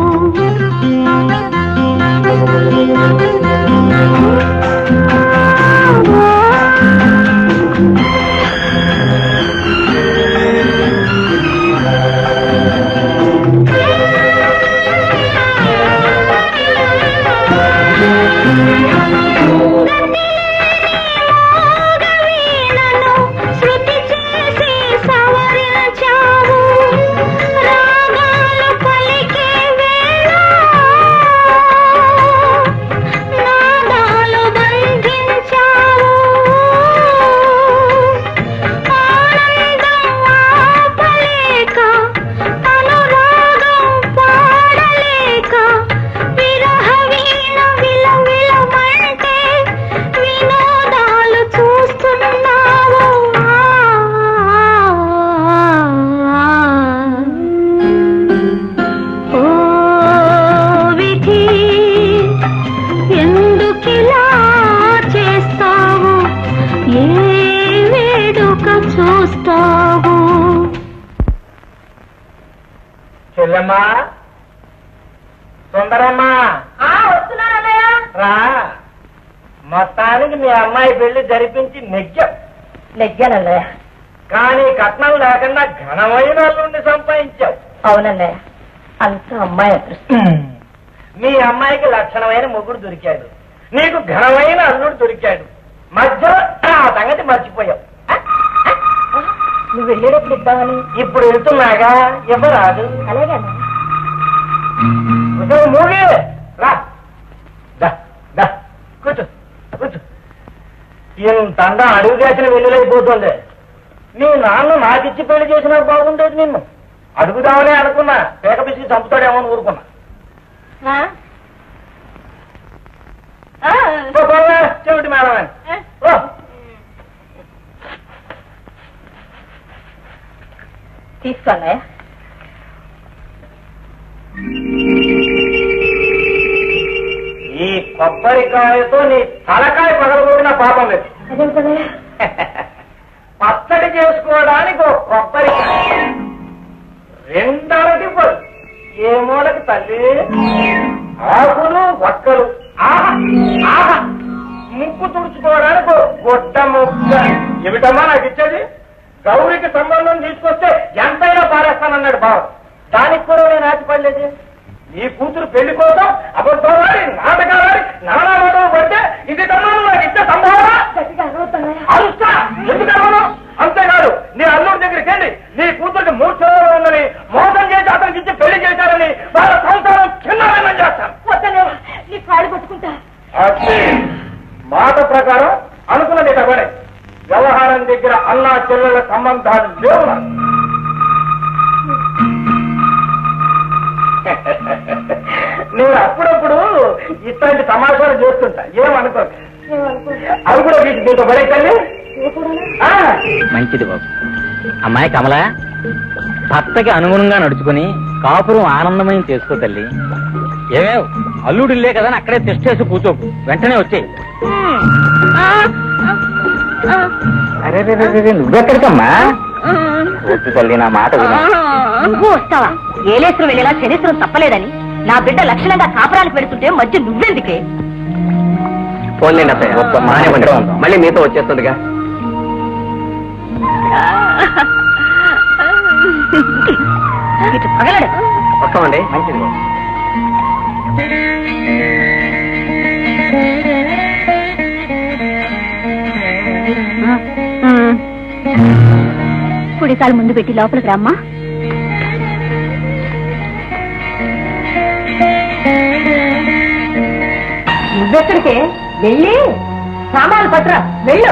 చెల్లెమ్మా సుందరమ్మా రా మొత్తానికి మీ అమ్మాయి పెళ్లి జరిపించి నెగ్గానన్నయ్య. కానీ కట్నం లేకుండా ఘనమైన అల్లుండి సంపాదించావు. అవునన్నయ్య, అంత అమ్మాయి అదృష్టం. మీ అమ్మాయికి లక్షణమైన మొగుడు దొరికాడు, నీకు ఘనమైన అల్లుడు దొరికాడు. మధ్యలో ఆ సంగతి మర్చిపోయావు. నువ్వు వెళ్ళేటప్పుడు ఇద్దామని. ఇప్పుడు వెళ్తున్నాగా ఇవ్వరాదు. అలాగే అన్నయ్య. మూగి రా కూర్చో కూర్చో. ఇంత అడుగు చేసిన వెల్లులైపోతుంది. నీ నాన్న నాకిచ్చి పెళ్లి చేసినా బాగుండేది. నిన్ను అడుగుదామని అనుకున్నా, పేక పిసికి చంపుతాడేమో అని ఊరుకున్నా. చెవిటి మేడం తీసుకోన్నయ్య. ఈ కొబ్బరికాయతో నీ తలకాయ పగలగొట్టిన పాపం లేదు. పచ్చడి చేసుకోవడానికి ఒక కొబ్బరికాయ, 2 అరటి పళ్ళు, ఏ మూలకి తల్లి ఆకులు వక్కలు, ఆహా ముక్కు తుడుచుకోవడానికి ఒక గుడ్డ ముక్క. ఏమిటమ్మా నాకు ఇచ్చేది? గౌరికి సంబంధం తీసుకొస్తే ఎంతైనా పారేస్తానన్నాడు బావ. దానికి కూడా నేను ఆశపడలేదు. నీ కూతురు పెళ్లి కోసం అబద్ధాలాడి నాటకాలాడి నానా మాటలు పడితే ఇది తమ్మాను నాకు ఇచ్చే సంభావన అరుస్తా. ఎందుకన్నా? అంతేకాదు, నీ అల్లుడి దగ్గరికి వెళ్ళి నీ కూతురికి 3 చదువులు ఉందని మోసం చేసి అతనికి ఇచ్చి పెళ్లి చేశారని వాళ్ళ సంసారం చిన్నమైనా చేస్తాను. నీ కాళ్ళు పట్టుకుంటా. మాట ప్రకారం అనుకున్నది ఇటబడే. వ్యవహారం దగ్గర అన్నా చెల్లెల సంబంధాలు లేవు. నేను అప్పుడప్పుడు ఇట్లాంటి తమాషాలు చేస్తుంటా, ఏమనుకో. అవి కూడా దీంతో పడే తల్లి. మంచిది బాబు. అమ్మాయి కమల, భర్తకి అనుగుణంగా నడుచుకుని కాపురం ఆనందమయం చేసుకో తల్లి. ఏమేవ్ అల్లుడిల్లే కదా అని అక్కడే టెస్ట్ చేసి కూర్చోకు, వెంటనే వచ్చేయి. అరే నువ్వెక్కడికమ్మా? వద్దు తల్లి, నా మాట విను. నువ్వు వస్తావా? ఏలేశ్వరం వెళ్ళేలా శనేశ్వరం తప్పలేదని నా బిడ్డ లక్షణంగా కాపురానికి పెడుతుంటే మధ్య నువ్వెందుకే? ఫోన్లేండి అత్తయ్య, మళ్ళీ మీతో వచ్చేస్తుందిగా. ఇటు పగలడు. వస్తామండి. మంచిది బాబు. కుడికాలు ముందు పెట్టి లోపలికి రామ్మా. నువ్వెక్కడికే? వెళ్ళి సామాన్లు పట్టురా, వెళ్ళు.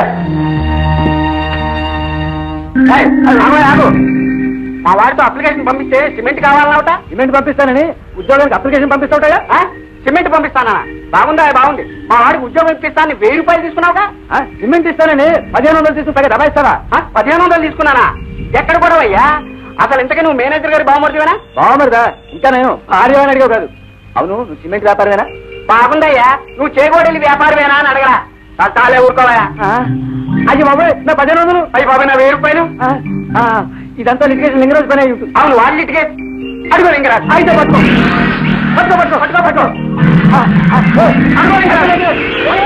మా వాడితో అప్లికేషన్ పంపిస్తే సిమెంట్ కావాలన్నావుట. సిమెంట్ పంపిస్తానని ఉద్యోగానికి అప్లికేషన్ పంపిస్తావుటా? సిమెంట్ పంపిస్తానా? బాగుందా? బాగుంది. మా వాడికి ఉద్యోగం ఇప్పిస్తాను 1000 రూపాయలు తీసుకున్నావుగా. సిమెంట్ ఇస్తానని 1500 తీసుకుని పైగా దబాయిస్తావా? 1500 తీసుకున్నానా? ఎక్కడ కూడా అయ్యా? అసలు ఇంతకీ నువ్వు మేనేజర్ గారి బావమరిదివేనా? బావమరిదా? ఇంకా నేను ఆర్యమని అడిగావు కాదు. అవును, నువ్వు సిమెంట్ వ్యాపారమేనా? బాగుందయ్యా. నువ్వు చేగోడెళ్ళి వ్యాపారమేనా అని అడగరా? చాలే ఊరుకోవా. అది బాబు నా 1500. అయ్యి బాబు నా 1000 రూపాయలు. ఇదంతా లిటిగేషన్ లింగరాజు పని అయ్యి ఉంటుంది. అవును, వాళ్ళు లిటిగేషన్. అడుగు లింగరాజు. అయితే పట్టుకో పట్టుకో పట్టుకో పట్టుకో పట్టుకో. అడుగు లింగరాజు.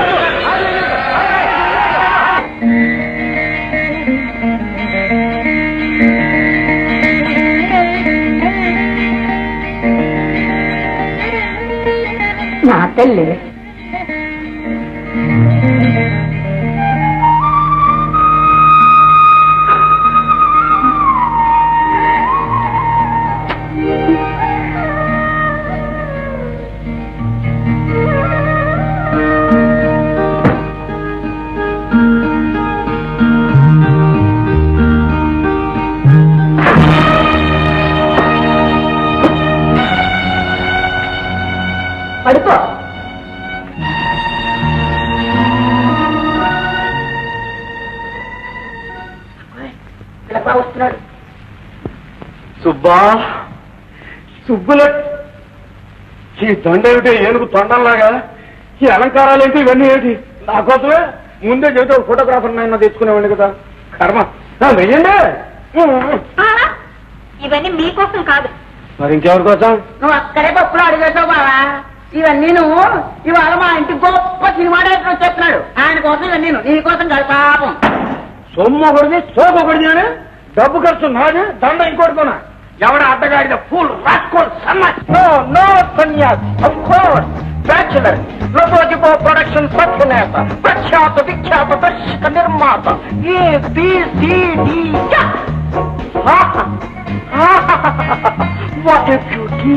నా తల్లి పడుకో. వస్తున్నాడు సుబ్బా, సుబ్బుల ఈ దండ ఏమిటి? ఏనుగు తొండంలాగా ఈ అలంకారాలు ఏంటి? ఇవన్నీ ఏంటి? నా కోసమే ముందే చెబితే ఫోటోగ్రాఫర్ నైనా తెచ్చుకునేవాడిని కదా. కర్మ. వెయ్యండి. ఇవన్నీ మీకోసం కాదు. మరి ఇంకెవరి కోసం? నువ్వు అక్కడే పప్పులు అడిగేసావు బావా. ఇవన్నీ నువ్వు ఇవాళ మా ఇంటి గొప్ప సినిమా డైరెక్టర్ వచ్చేస్తున్నాడు. ఆయన కోసం ఇవన్నీ నీ కోసం కాదు పాపం. సొమ్ము ఒకటిది, సోపు ఒకటిది అని డబ్బు ఖర్చు నాది, దండ ఇంకోటితోనా? ఎవడ అడ్డగాడిద ఫుల్ రాస్కోల్ సన్యాసి. నో నో సన్యాసి, ఆఫ్ కోర్స్ బ్యాచులర్. లోపోజిపో ప్రొడక్షన్ సత్యనేత, ప్రఖ్యాత విఖ్యాత దర్శక నిర్మాత, ABCD. What a beauty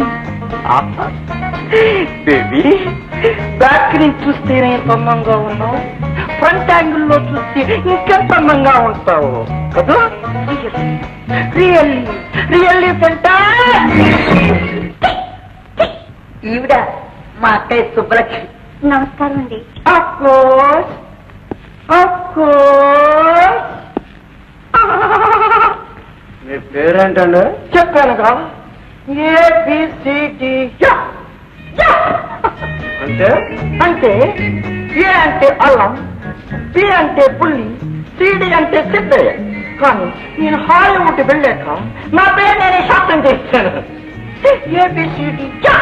baby. Back నుంచి చూస్తేనే అందంగా ఉన్నావు, ఫ్రంట్ యాంగిల్లో చూస్తే ఇంకెంత అందంగా ఉంటావు కదా. రియల్లీ రియల్లీ ఈవిడ మా అక్కయ్య సుబ్బలక్ష్మి. నమస్కారం అండి. Of course of course. మీ పేరేంటండి? చెప్పానుగా, ABCD. అంటే అంటే ఏ అంటే అల్లం, బి అంటే పుల్లి, CD అంటే సిద్ధయ్య. కానీ నేను హాలీవుడ్ వెళ్ళాక నా పేరు నేనే శాస్త్రం చేశాను. ABCD.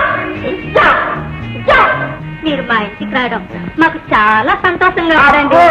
మీరు మా ఇంటికి రావడం మాకు చాలా సంతోషంగా ఉందండి.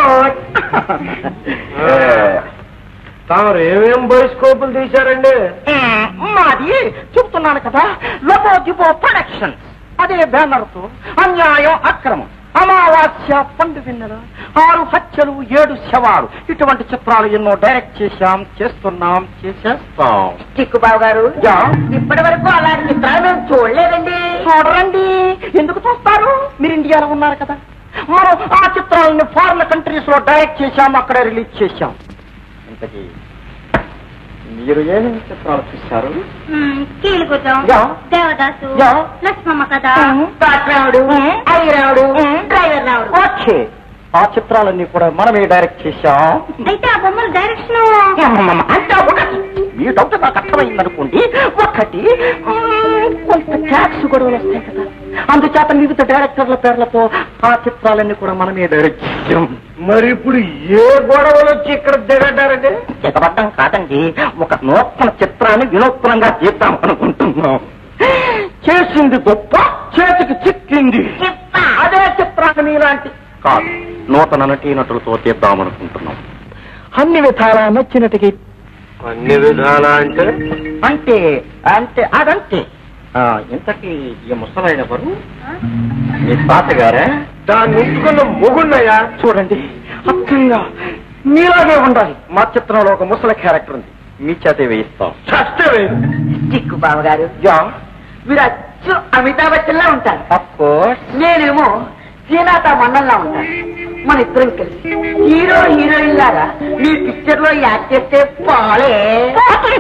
తాము ఏమేం బయోస్కోపులు తీశారండి? మాది చెప్తున్నాను కదా, లోపోజిపో ప్రొడక్షన్. అదే బ్యానర్ తో అన్యాయం, అక్రమం, అమావాస్య, పండు విన్నెల, 6 హత్యలు, 7 శవాలు, ఇటువంటి చిత్రాలు ఎన్నో డైరెక్ట్ చేశాం, చేస్తున్నాం, చేసేస్తాం. చిక్కుబాబు గారు, ఇప్పటి వరకు అలాంటి చిత్రాలు మేము చూడలేదండి. చూడరండి, ఎందుకు చూస్తారు? మీరు ఇండియాలో ఉన్నారు కదా. మనం ఆ చిత్రాలను ఫారిన్ కంట్రీస్ లో డైరెక్ట్ చేశాం, అక్కడ రిలీజ్ చేశాం. ఇంతకీ మీరు ఏమేమి చిత్రాలు చూశారు? కీలుగుతం, దేవదాసు, లక్ష్మమ్మ కథ, రాముడు, ఐరావుడు, డ్రైవర్ రావుడు. ఓకే, ఆ చిత్రాలన్నీ కూడా మనమే డైరెక్ట్ చేశాం. అయితే ఆ బొమ్మల డైరెక్షన్ అంటే మీ డౌట్ నాకు అర్థమైందనుకోండి. ఒకటి కొంత ట్యాక్స్ గొడవలు వస్తాయి కదా, అందుచేత వివిధ డైరెక్టర్ల పేర్లతో ఆ చిత్రాలన్నీ కూడా మనమే డైరెక్ట్ చేశాం. మరి ఇప్పుడు ఏ గొడవలు వచ్చి ఇక్కడ దిగడ్డారండి? చిత్తబడ్డం కాదండి, ఒక నూతన చిత్రాన్ని వినూత్నంగా చేద్దాం అనుకుంటున్నాం. చేసింది గొప్ప, చేతికి చిక్కింది. అదే చిత్రాన్ని మీలాంటి కాదు, నూతన నటీనటులతో తీద్దామనుకుంటున్నాం. అన్ని విధాలా నచ్చినట్టుగా. అన్ని విధాలా అంటే? అంటే అంటే అదంతే. ఇంతకీ ఈ ముసలైన ఎవరు? మీ తాతగారా? దాన్ని ఉంచుకున్న మొగున్నయ్యా. చూడండి, అర్థంగా మీలాగే ఉండాలి. మా చిత్రంలో ఒక ముసలి క్యారెక్టర్ ఉంది, మీ చేతే వేయిస్తాం. చస్తే చిక్కు బావ గారు, మీరు అచ్చు అమితాబ్ బచ్చన్లా ఉంటారు. అఫ్కోర్స్. నేనేమో సీనాతా మండలంలా ఉంటాను. మన ఇద్దరం కలిసి హీరో హీరోయిన్ లాగా మీ పిక్చర్ లో యాక్ట్ చేస్తే పాలే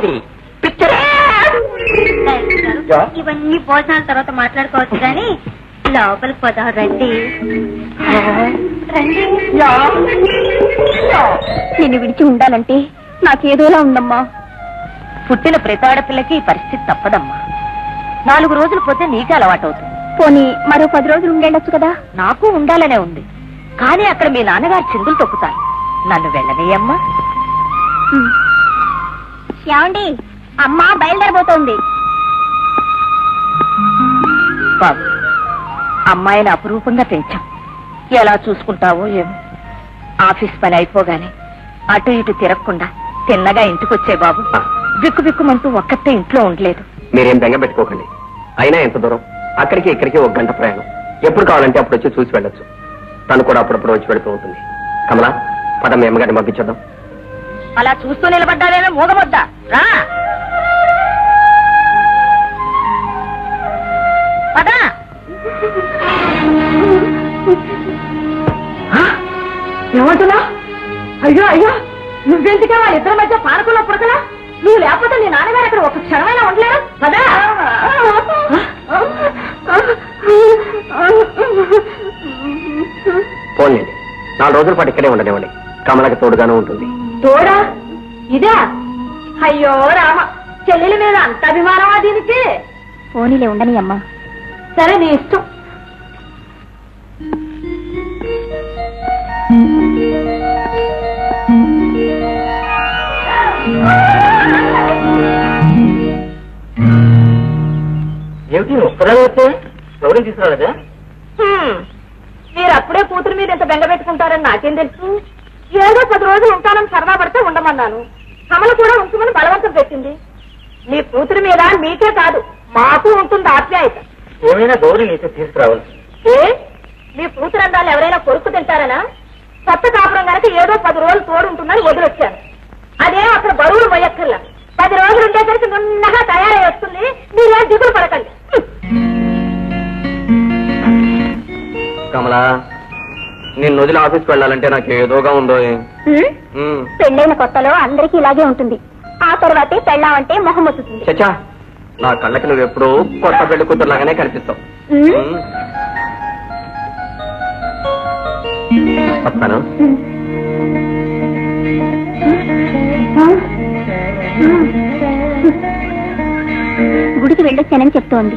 పిక్చరే. ఇవన్నీ భోజనాల తర్వాత మాట్లాడుకోవచ్చు కానీ లోపలికి పోదాం రండి. నిన్ను విడిచి ఉండాలంటే నాకేదోలా ఉందమ్మా. పుట్టిన ప్రతి ఆడపిల్లకి ఈ పరిస్థితి తప్పదమ్మా. 4 రోజులు పోతే నీకే అలవాటవుతుంది. పోనీ మరో 10 రోజులు ఉండేళ్ళొచ్చు కదా. నాకు ఉండాలనే ఉంది, కానీ అక్కడ మీ నాన్నగారు చిందులు తొక్కుతారు. నన్ను వెళ్ళనీయమ్మా. ఏమండి, అమ్మ బయలుదేరబోతోంది. బాబు, అమ్మాయిని అపురూపంగా పెంచాం. ఎలా చూసుకుంటావో ఏమో. ఆఫీస్ పని అయిపోగానే అటు ఇటు తిరగకుండా తిన్నగా ఇంటికొచ్చే బాబు. బిక్కు బిక్కుమంటూ ఒక్కతే ఇంట్లో ఉండలేదు. మీరేం బెంగ పెట్టుకోకండి. అయినా ఎంత దూరం, అక్కడికి ఇక్కడికి 1 గంట ప్రయాణం. ఎప్పుడు కావాలంటే అప్పుడు వచ్చి చూసి వెళ్ళొచ్చు. తను కూడా అప్పుడప్పుడు వచ్చి పెడుతూ ఉంటుంది. కమలా, పద మీ అమ్మగారిని పంపించేద్దాం. అలా చూస్తూ నిలబడ్డావేమో మూగమొద్దా రా. పదా. ఏమంటున్నా? అయ్యో అయ్యో, నువ్వెందుకే వాళ్ళిద్దరి మధ్య పానకుల్లో పుడకలా? నువ్వు లేకపోతే నీ నాన్నగారు అక్కడ ఒక క్షణమైనా ఉండలేరు కదా. పోన్లేండి, 4 రోజుల పాటు ఇక్కడే ఉండనివ్వండి. కమలకి తోడుగానే ఉంటుంది. తోడా? ఇదా? అయ్యో రామ, చెల్లెల మీద అంత అభిమానమా దీనికి? పోనీలే ఉండని అమ్మా. సరే, నీ ఇష్టం. ఏమిటి ఒక్కదా వస్తే ఎవరిని తీసుకురాలేదా? మీరు అప్పుడే కూతురు మీద ఎంత బెంగ పెట్టుకుంటారని నాకేం తెలుసు. ఏదో 10 రోజులు ఉంటానని సరదా పడితే ఉండమన్నాను. కమల కూడా ఉంచుమని బలవంతం పెట్టింది. మీ కూతురు మీద మీకే కాదు మాకు ఉంటుంది ఆప్యాయత. ఏమైనా గౌరీ నీతో తీసుకురావాలి. ఏ మీ కూతురు అందాలు ఎవరైనా కొరుకు తింటారనా? కొత్త కాపురం కనుక ఏదో 10 రోజులు తోడు ఉంటుందని వదిలొచ్చాను. అదే అక్కడ బరువులు మొయ్యక్కర్లా. 10 రోజులు ఉండేసరికి నున్నగా తయారై వస్తుంది. మీరేం దిగులు పడకండి. కమలా, నేను వదిలి ఆఫీస్కి వెళ్ళాలంటే నాకు ఏదోగా ఉందో. పెళ్ళైన కొత్తలో అందరికీ ఇలాగే ఉంటుంది. ఆ తర్వాతే పెళ్ళామంటే మొహం వస్తుంది. చచ్చా, నా కళ్ళకి నువ్వు ఎప్పుడూ కొత్త పెళ్లి కూతురులాగానే కనిపిస్తావు. వస్తాను. గుడికి వెళ్ళొచ్చానని చెప్తోంది.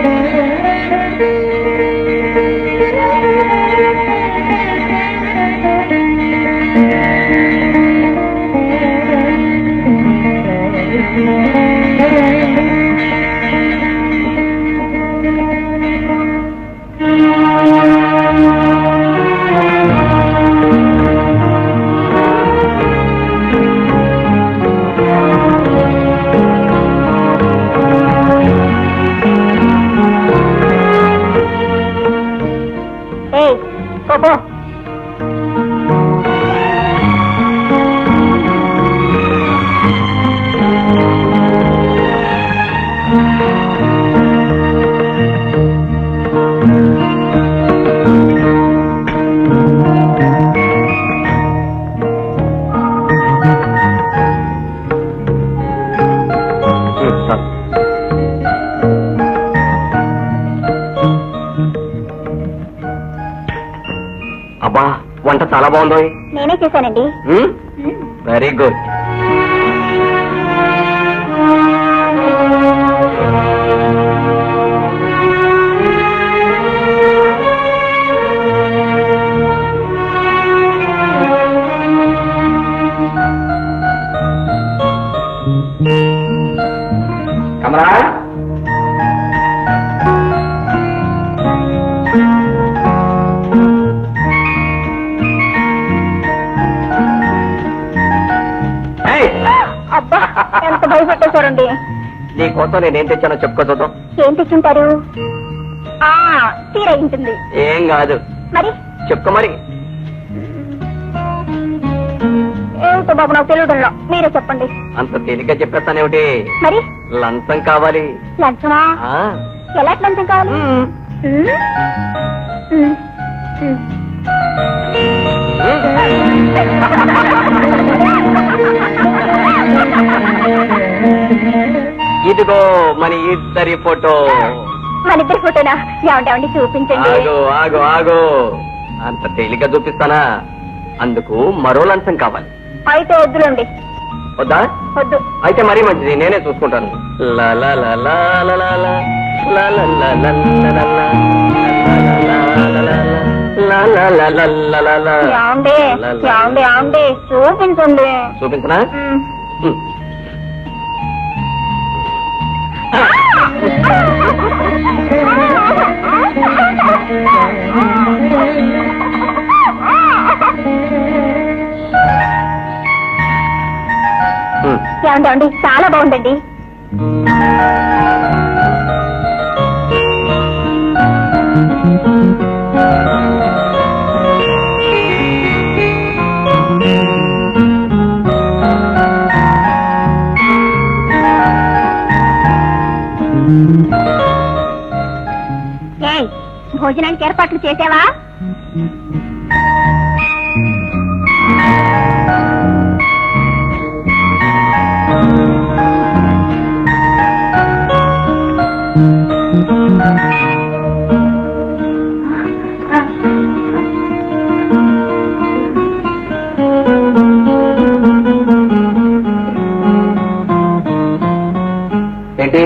అబ్బా, వంట చాలా బాగుందో. నేనే చేశానండి. Very good. కమలా, అబ్బా, ఎంత భయపెట్టేశారండి. నీకోసం నేనేం తెచ్చానో చెప్పుకో చూద్దాం. ఏం తెచ్చుంటారు? చీర ఉంటుంది. ఏం కాదు. మరి చెప్పుకో. మరి ఏమిటో బాబు, నాకు తెలియడంలో మీరే చెప్పండి. అంత తేలిగ్గా చెప్పేస్తానేమిటి? మరి లంచం కావాలి. లంచమా? ఎలాంటి లంచం కావాలి? ఇదిగో మన ఇద్దరి ఫోటో. మన ఇద్దరి ఫోటోనా? ఏమండి చూపించండి. ఆగు ఆగు ఆగు, అంత తేలిక చూపిస్తానా? అందుకు మరో లంచం కావాలి. అయితే వద్దులండి. వద్దా? వద్దు. అయితే మరీ మంచిది, నేనే చూసుకుంటాను. చూపించండి. చూపించనా? ఏమండి చాలా బాగుందండి. భోజనానికి ఏర్పాట్లు చేసావా? ఏంటి?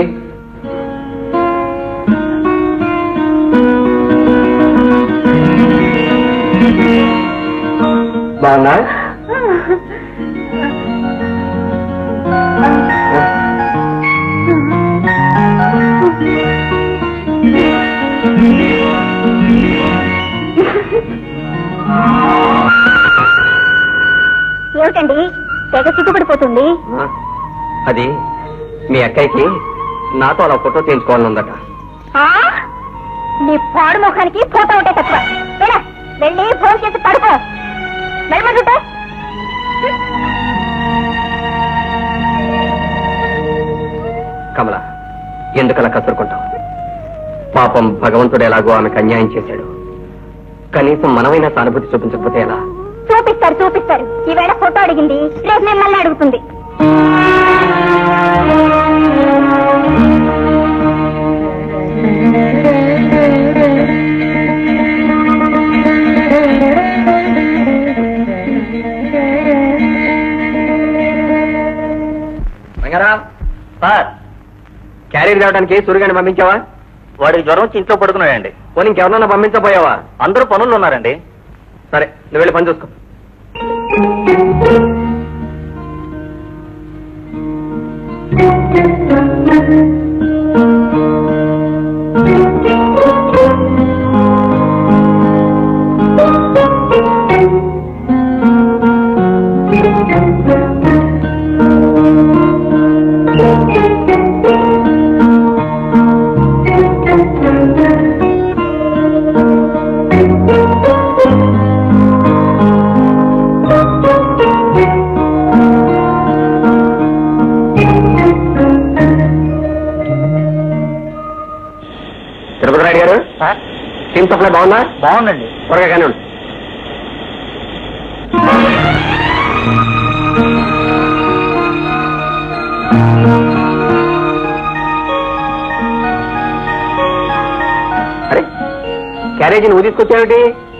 బాగున్నా? ఏమిటండి తెగ సిగ్గుపడిపోతుంది? అది మీ అక్కయ్యకి నాతో అలా ఫోటో తీయించుకోవాలనుందట. నీ పాడు ముఖానికి ఫోటో ఉంటే తక్కువ. వెళ్ళి ఫోన్ చేసి పడుకో. వెళ్ళమంటుంటే కమల, ఎందుకలా కసురుకుంటావు? పాపం భగవంతుడు ఎలాగో ఆమెకు అన్యాయం చేశాడు. కనీసం మనమైనా సానుభూతి చూపించకపోతే ఎలా? చూపిస్తారు. ఈవేళ ఫోటో అడిగింది, రేపు మిమ్మల్ని అడుగుతుంది. సార్, క్యారీర్ రావడానికి సూర్యగాన్ని పంపించావా? వాడికి జ్వరం వచ్చి ఇంట్లో పడుకున్నాడండి. పోనీ ఇంకెవరన్నా పంపించబోయావా? అందరూ పనుల్లో ఉన్నారండి. సరే, నువ్వు వెళ్ళి పని చూసుకో. తిరుపతి రాయుడు గారు, టీమ్ సప్లై బాగుందా? బాగుందండి. త్వరగా కానీ ఉండు. అరే, క్యారేజీ నువ్వు తీసుకొచ్చావేంటి?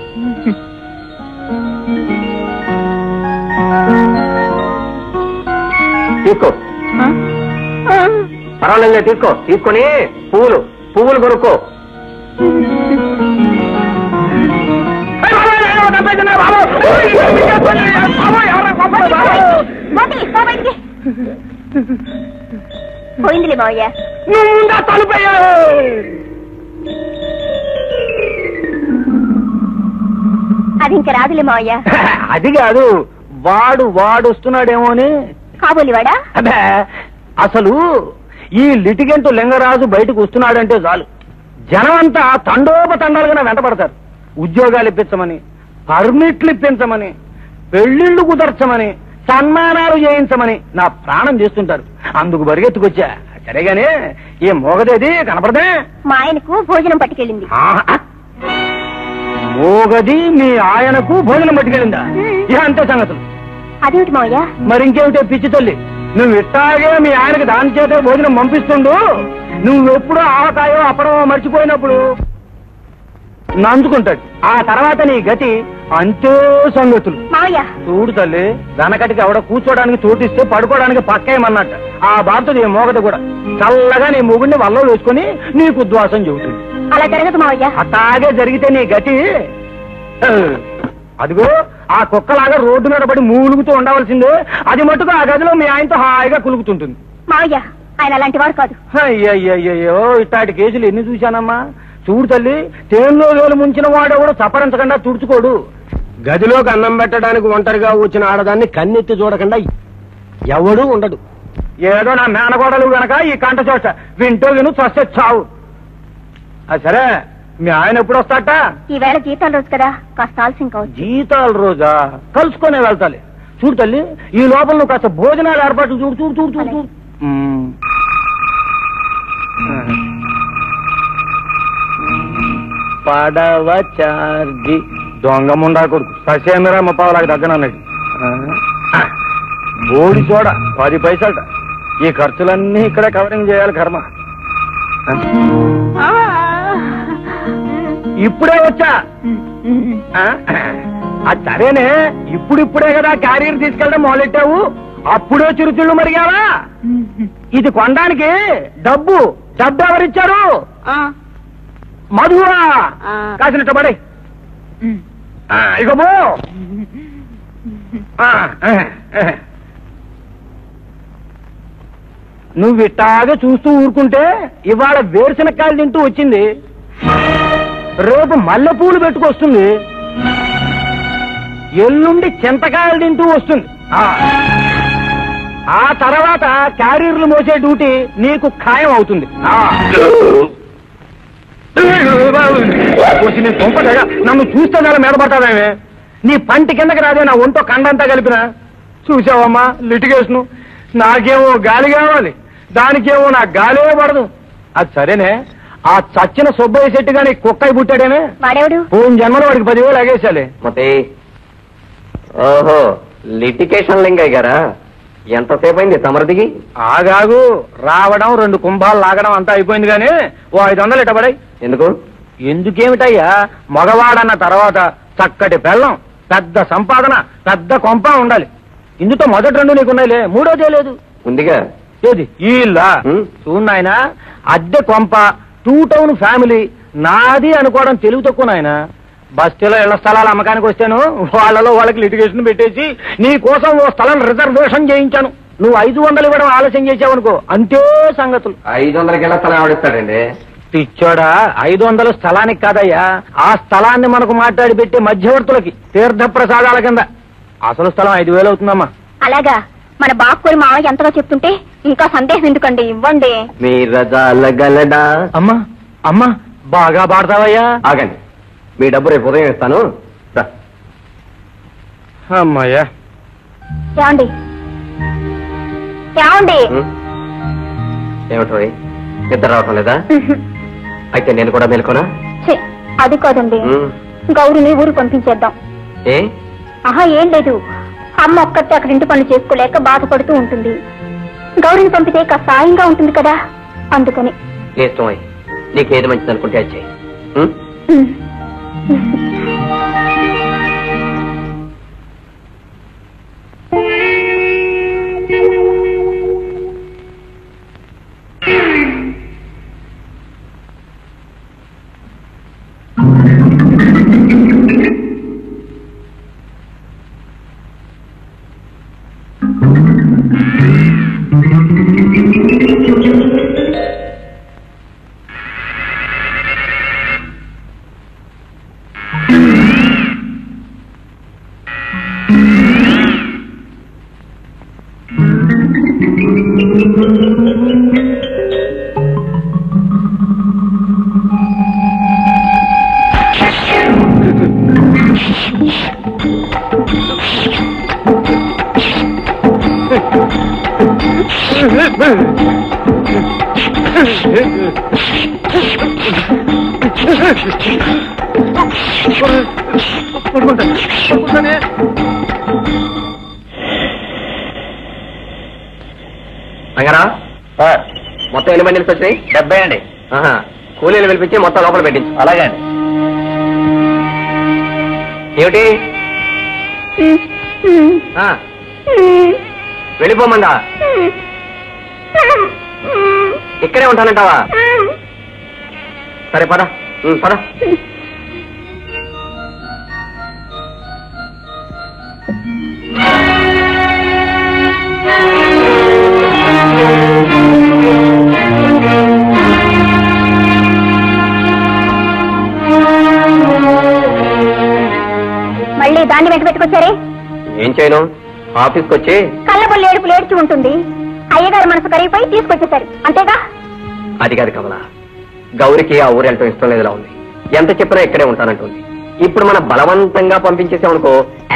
తీసుకో. పర్వాలేదు, తీసుకొని పువ్వులు కొనుక్కో. పోయిందిలే మావయ్య. అది ఇంకా రాదులే మావయ్య. అది కాదు, వాడు వస్తున్నాడేమో అని. కాబోలి వాడా? అదే, అసలు ఈ లిటిగెంట్ లింగరాజు బయటకు వస్తున్నాడంటే చాలు జనమంతా తండోపతండాలుగా వెంటపడతారు. ఉద్యోగాలు ఇప్పించమని, పర్మిట్లు ఇప్పించమని, పెళ్లిళ్లు కుదర్చమని, సన్మానాలు చేయించమని నా ప్రాణం చేస్తుంటారు. అందుకు బరిగెత్తుకొచ్చా. సరేగానే ఈ మోగదేది కనపడదే? మా ఆయనకు భోజనం పట్టుకెళ్ళింది. మోగది మీ ఆయనకు భోజనం పట్టుకెళ్ళిందా? ఇక అంతే సంగతులు. అదేమిటి మావయ్య? మరి ఇంకేమిటే పిచ్చి తల్లి, నువ్వు ఇట్టాగే మీ ఆయనకు దాని చేత భోజనం పంపిస్తుండు. నువ్వెప్పుడు ఆవకాయో అప్పడమో మర్చిపోయినప్పుడు నందుకుంటాడు. ఆ తర్వాత నీ గతి అంతే సంగతులు. మావయ్య చూడు తల్లి, వెనకటికి ఎవడ కూర్చోడానికి చోటిస్తే పడుకోవడానికి పక్కేయమన్నట్ట. ఆ బాధతో నీ మోగత కూడా చల్లగా నీ మొగుడిని వల్ల వేసుకుని నీకు ఉద్వాసం చెబుతుంది. అలా జరగదు మావయ్య. అట్లాగే జరిగితే నీ గతి అదిగో ఆ కుక్కలాగా రోడ్డు మీద పడి మూలుగుతూ ఉండవలసిందే. అది మటుకు ఆ గదిలో మీ ఆయనతో హాయిగా కులుగుతుంటుంది. మావయ్య ఆయన అలాంటి వాడు కాదు. అయ్యయ్యో, ఇట్లాంటి కేసులు ఎన్ని చూశానమ్మా. చూడు తల్లి, తేనెలో వేలు ముంచిన వాడు కూడా చప్పరించకుండా తుడుచుకోడు. గదిలోకి అన్నం పెట్టడానికి ఒంటరిగా వచ్చిన ఆడదాన్ని కన్నెత్తి చూడకుండా ఎవడూ ఉండడు. ఏదో నా మేనగోడలు గనక ఈ కంట చోట వింటూ విను చస్తే చావు. అది సరే, మీ ఆయన ఎప్పుడు వస్తాట? ఈవేళ జీతాల రోజు కదా, కాస్త ఆలస్యం కావచ్చు. జీతాల రోజా? కలుసుకునే వెళ్తాలి. చూడు తల్లి, ఈ లోపల నువ్వు కాస్త భోజనాలు ఏర్పాట్లు చూడు చూడు చూడు చూడు చూడు. పడవ చార్జి దొంగ ముండా కొడుకు ససేమిరా ముప్పావలాగా దగ్గనన్నాడు. బోడి చోడ 10 పైసలట. ఈ ఖర్చులన్నీ ఇక్కడే కవరింగ్ చేయాలి కర్మ. ఇప్పుడే వచ్చా. అది సరేనే, ఇప్పుడిప్పుడే కదా క్యారియర్ తీసుకెళ్ళడం మొదలెట్టావు, అప్పుడే చిరుతిళ్ళు మరిగావా? ఇది కొనడానికి డబ్బు ఎవరిచ్చారు? మధువా కాసినట్టు పడే ఇక పో. నువ్వు ఇట్టాగే చూస్తూ ఊరుకుంటే ఇవాళ వేరుశనక్కాయలు తింటూ వచ్చింది, రేపు మల్లెపూలు పెట్టుకొస్తుంది, ఎల్లుండి చింతకాయలు తింటూ వస్తుంది. ఆ తర్వాత క్యారియర్లు మోసే డ్యూటీ నీకు ఖాయం అవుతుంది. నన్ను చూస్తే నెల మీద పడతావేమే? నీ పంటి కిందకి రాదే నా ఒంటో కండంతా కలిపిన. చూసావమ్మా లిటిగేషను. నాకేమో గాలి కావాలి, దానికేమో నా గాలే పడదు. అది సరేనే, ఆ చచ్చిన సుబ్బయ్య శెట్టి గాని కుక్కై పుట్టాడేనే. పోయిన జన్మలో వాడికి 10,000 అగేసాలే. మతే ఓహో, లిటికేషన్ లింగయ్య గారా? ఎంతసేపు అయింది తమరదిగి? ఆగాగు, రావడం 2 కుంభాలు లాగడం అంతా అయిపోయింది గానీ ఓ 500 ఇటపడాయి. ఎందుకు? ఎందుకేమిటయ్యా, మగవాడన్న తర్వాత చక్కటి పెళ్ళం, పెద్ద సంపాదన, పెద్ద కొంప ఉండాలి. ఇందుతో మొదటి 2 నీకున్నాయిలే, మూడోదే లేదు. ఉందిగా. ఏది? ఈ ఇల్లా? చూడు నాయన, అద్దె కొంప, 2 టౌన్ ఫ్యామిలీ, నాది అనుకోవడం తెలుగు తక్కువ నాయన. బస్తీలో ఇళ్ల స్థలాలు అమ్మకానికి వస్తాను, వాళ్ళలో వాళ్ళకి లిటిగేషన్ పెట్టేసి నీ కోసం ఓ స్థలం రిజర్వేషన్ చేయించాను. నువ్వు 500 ఇవ్వడం ఆలస్యం చేసావనుకో, అంతే సంగతులు. 500 గిళ్ళ స్థలం ఆవిడిస్తాడండి. పిచ్చోడా, 500 స్థలానికి కాదయ్యా, ఆ స్థలాన్ని మనకు మాట్లాడి పెట్టే మధ్యవర్తులకి తీర్థ ప్రసాదాల కింద. అసలు స్థలం 5,000 అవుతుందమ్మా. అలాగా? మన బాపుకోరి మావయ్య ఎంతగా చెప్తుంటే ఇంకా సందేహం ఎందుకండి, ఇవ్వండి. మీరగలడా? అమ్మా అమ్మా, బాగా పాడతావయ్యా. ఆగండి, మీ డబ్బు రేపు ఉదయం ఇస్తాను. అమ్మాయ్యా. ఏమండి ఏమండి? ఏమిటో నిద్ర రావటం లేదా? అయితే నేను కూడా మేలుకోనా? అది కాదండి, గౌరిని ఊరు పంపించేద్దాం. ఏ? ఆహా, ఏం లేదు. అమ్మ ఒక్కతే అక్కడ ఇంటి పనులు చేసుకోలేక బాధపడుతూ ఉంటుంది. గౌరిని పంపితే కాస్త సాయంగా ఉంటుంది కదా, అందుకని. ఇష్టం అయ్యి నీకేది మంచిది అనుకుంటే అది చెయ్యి. మొత్తం ఎన్ని బండిల్స్ వచ్చినాయి? 70 అండి. కూలీలు పిలిపించి మొత్తం లోపల పెట్టించు. అలాగే అండి. ఏమిటి వెళ్ళిపోమందా? ఇక్కడే ఉంటానంటావా? సరే పద పద. మళ్ళీ దాన్ని వెంట పెట్టుకొచ్చారే? ఏం చేయను, ఆఫీస్కి వచ్చి కళ్ళబొల్లి ఏడుపులు ఏడ్చి ఉంటుంది. అయ్యగారు మనసు కరిగిపోయి తీసుకొచ్చేశారు అంతేగా? అది కాదు కమలా, గౌరికి ఆ ఊరు వెళ్ళటం ఇష్టం లేదులా ఉంది. ఎంత చెప్పినా ఇక్కడే ఉంటానంటుంది. ఇప్పుడు మనం బలవంతంగా పంపించేసామనుకో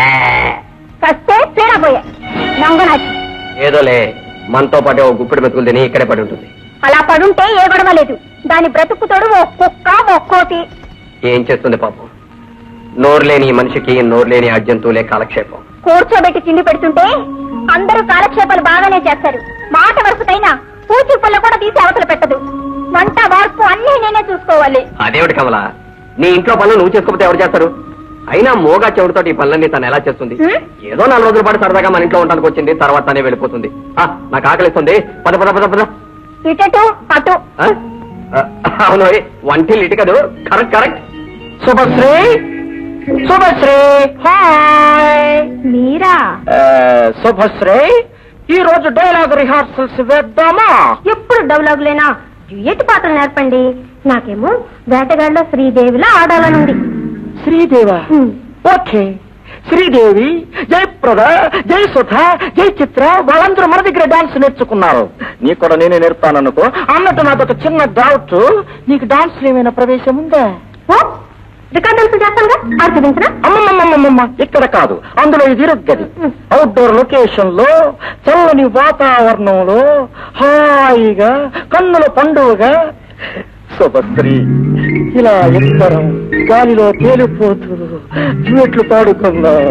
కస్తే తేడాపోయా నంగనాచి. ఏదోలే, మనతో పాటు ఓ గుప్పిడి మెతుకులు తిని ఇక్కడే పడి ఉంటుంది. అలా పడుంటే ఏ గొడవ లేదు. దాని బ్రతుకుతోడు ఓ కుక్క ఒక్కోటి. ఏం చేస్తుంది పాపం, నోరు లేని మనిషికి నోరు లేని ఆ జంతువులే కాలక్షేపం. కూర్చోబెట్టి తిండి పెడుతుంటే అందరూ కాలక్షేపాలు బాగానే చేస్తారు. మాట వరకుతైనా పూచి పుల్ల కూడా తీసి అవతల పెట్టదు. వంట వార్పు అన్నీ నేనే చూసుకోవాలి. అదేమిటి కమలా, నీ ఇంట్లో పనులు నువ్వు చేసుకోకపోతే ఎవరు చేస్తారు? అయినా మోగా చెవుడితో ఈ పనులన్నీ తను ఎలా చేస్తుంది? ఏదో 4 రోజుల పాటు సరదాగా మన ఇంట్లో ఉండడానికి వచ్చింది, తర్వాత తనే వెళ్ళిపోతుంది. నాకు ఆకలిస్తుంది, పద పద పద పద. ఇటు అటు. అవును, వంటిల్లు ఇటు కదూ. Correct correct. Subhashri, Subhashri, hi. మీరా? శుభశ్రీ, ఈ రోజు డైలాగ్ రిహార్సల్స్ వేద్దామా? ఎప్పుడు డైలాగులేనా? డ్యూయట్ పాటలు నేర్పండి. నాకేమో వేటగాడిలో శ్రీదేవిలా ఆడాలనుంది. శ్రీదేవా? ఓకే. శ్రీదేవి, జయప్రద, జయసుధ, జయ చిత్ర వాళ్ళందరూ మన దగ్గర డాన్స్ నేర్చుకున్నారు. నీకు కూడా నేనే నేర్పాననుకో. అన్నట్టు నాదొక చిన్న డౌట్, నీకు డాన్స్ లో ఏమైనా ప్రవేశం ఉందా? రికార్డులు చేస్తానుగా, ఆర్చదించరా? అమ్మమ్మమ్మమ్మ, ఇక్కడ కాదు, అందులో ఇది గది. అవుట్డోర్ లొకేషన్ లో, చల్లని వాతావరణంలో, హాయిగా కన్నుల పండుగగా. శుభశ్రీ, ఇలా ఇద్దరం గాలిలో తేలిపోతూ డ్యూయెట్లు పాడుకుందాం.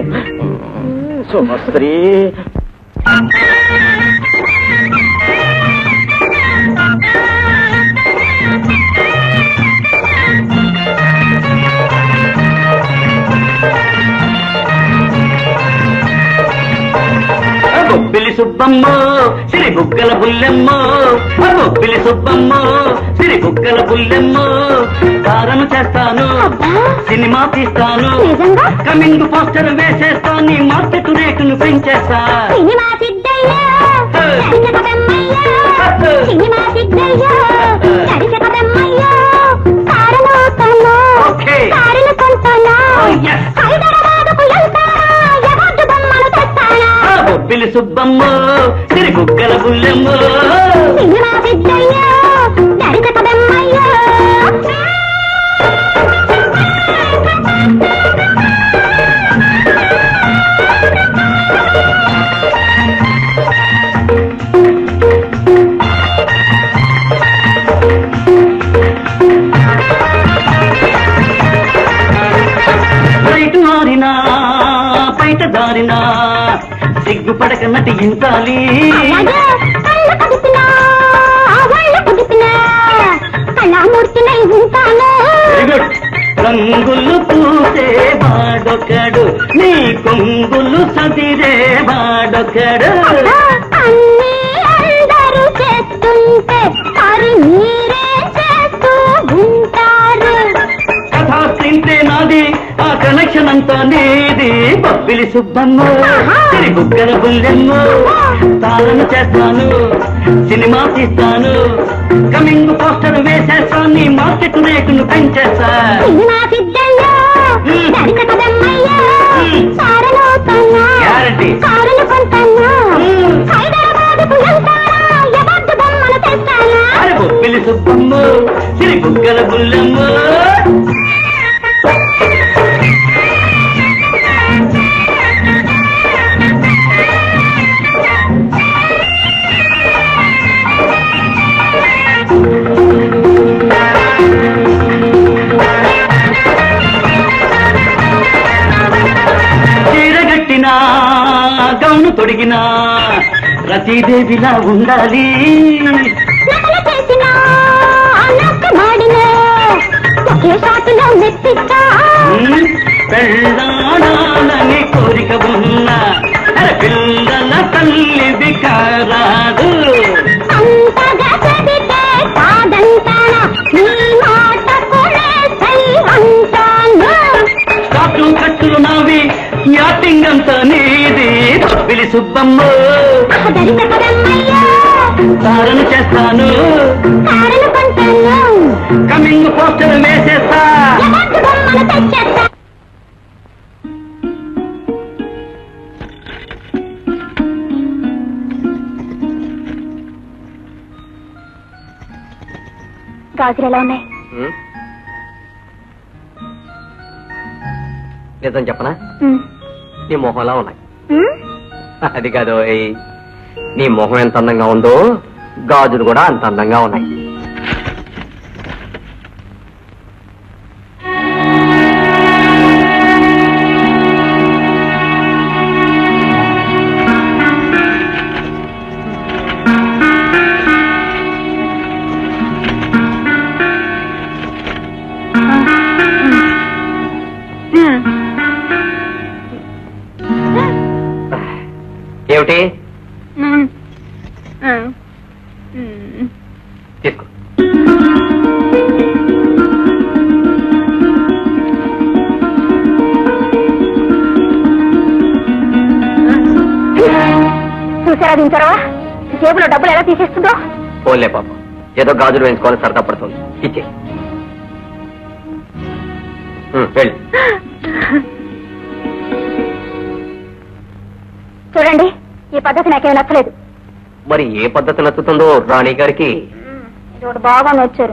శుభశ్రీ. బొబ్బిలి సుబ్బమ్మ సిరి బుగ్గల బుల్లెమ్మ, బొబ్బిలి సుబ్బమ్మ సిరి బుగ్గల బుల్లెమ్మ. కారను చేస్తాను, సినిమా తీస్తాను, కమింగ్ పోస్టర్ వేసేస్తాను, నీ మార్కెట్ రేటును పెంచేస్తా. బొబ్బిలి సుబ్బమ్మ సిరి బుగ్గల బుల్లెమ్మ. రైటు మారినా బయట దారినా సిగ్గుపడక నటించాలి. రంగులు పూసే వాడొకడు, నీ కొంగులు సదిరే వాడొకడు. కథా తింటే నాది, ఆ కనెక్షన్ అంతా నీది. బొబ్బిలి సుబ్బమ్మ సిరి బుగ్గల బుల్లెమ్మ. తారను చేస్తాను, సినిమా తీస్తాను, కమింగ్ పోస్టర్ వేసేస్తాను, నీ మార్కెట్ రేటును పెంచేస్తా. గ్యారంటీ. బొబ్బిలి సుబ్బమ్మ సిరి బుగ్గల బుల్లెమ్మ. చీరగట్టినా గౌను తొడిగినా రతీదేవిలా ఉండాలి. ఒకే సాటులో మెప్పిస్తా పెళ్ళాడాలని కోరిక ఉన్న పిల్లల తల్లి కారాదు అంతగా చదివితే కాదంటానా నీ మాట కూడా సై అంటాను కాట్లు కట్టులు నావి యాటింగ్ అంతా నీది పిలి సుబ్బమ్మ సారను చేస్తాను కారను కొంటాను కమింగ్ పోస్టర్ వేసేస్తా బొమ్మను తెచ్చేస్తా గాజులు ఎలా ఉన్నాయి? నిజం చెప్పనా నీ మొహంలా ఉన్నాయి అది కాదు నీ మొహం ఎంత అందంగా ఉందో గాజులు కూడా అంత అందంగా ఉన్నాయి ఏమిటి తీసుకో చూసారా దించారా జేబులో డబ్బులు ఎలా తీసేస్తుందో పోన్లే పాప ఏదో గాజులు వేయించుకోవాలి సరదా పడుతుంది ఇచ్చే వెళ్ళి చూడండి ఈ పద్ధతి నాకేమి నచ్చలేదు మరి ఏ పద్ధతి నచ్చుతుందో రాణి గారికి ఇది బాగా నచ్చారు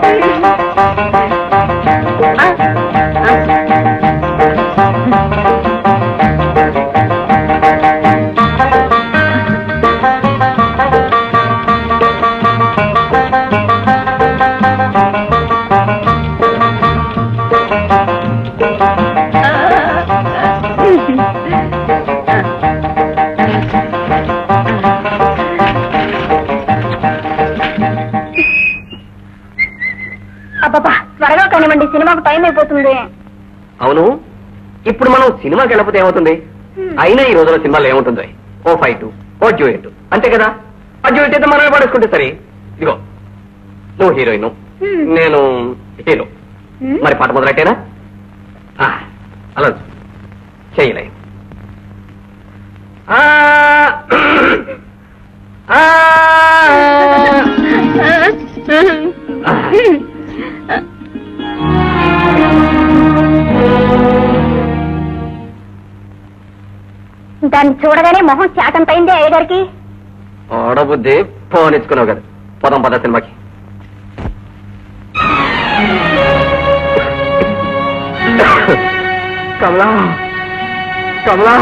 అబ్బబ్బా త్వరగా కానివ్వండి సినిమాకు టైం అయిపోతుంది అవును ఇప్పుడు మనం సినిమాకి వెళ్ళకపోతే ఏమవుతుంది అయినా ఈ రోజుల్లో సినిమాలో ఏముంటుంది ఓ ఫైట్ ఓ డ్యూయట్ అంతే కదా ఆ డ్యూయట్ అయితే మనమే పడేసుకుంటే సరే ఇదిగో నువ్వు హీరోయిన్ నేను హీరో మరి పాట మొదలెట్టేనా అలా చేయలే దాన్ని చూడగానే మొహం శాటంతైంది అయ్యగారికి ఆడబుద్ధి ఫోన్ ఇచ్చుకున్నావు కదా పదం పద సినిమాకి కమలా కమలా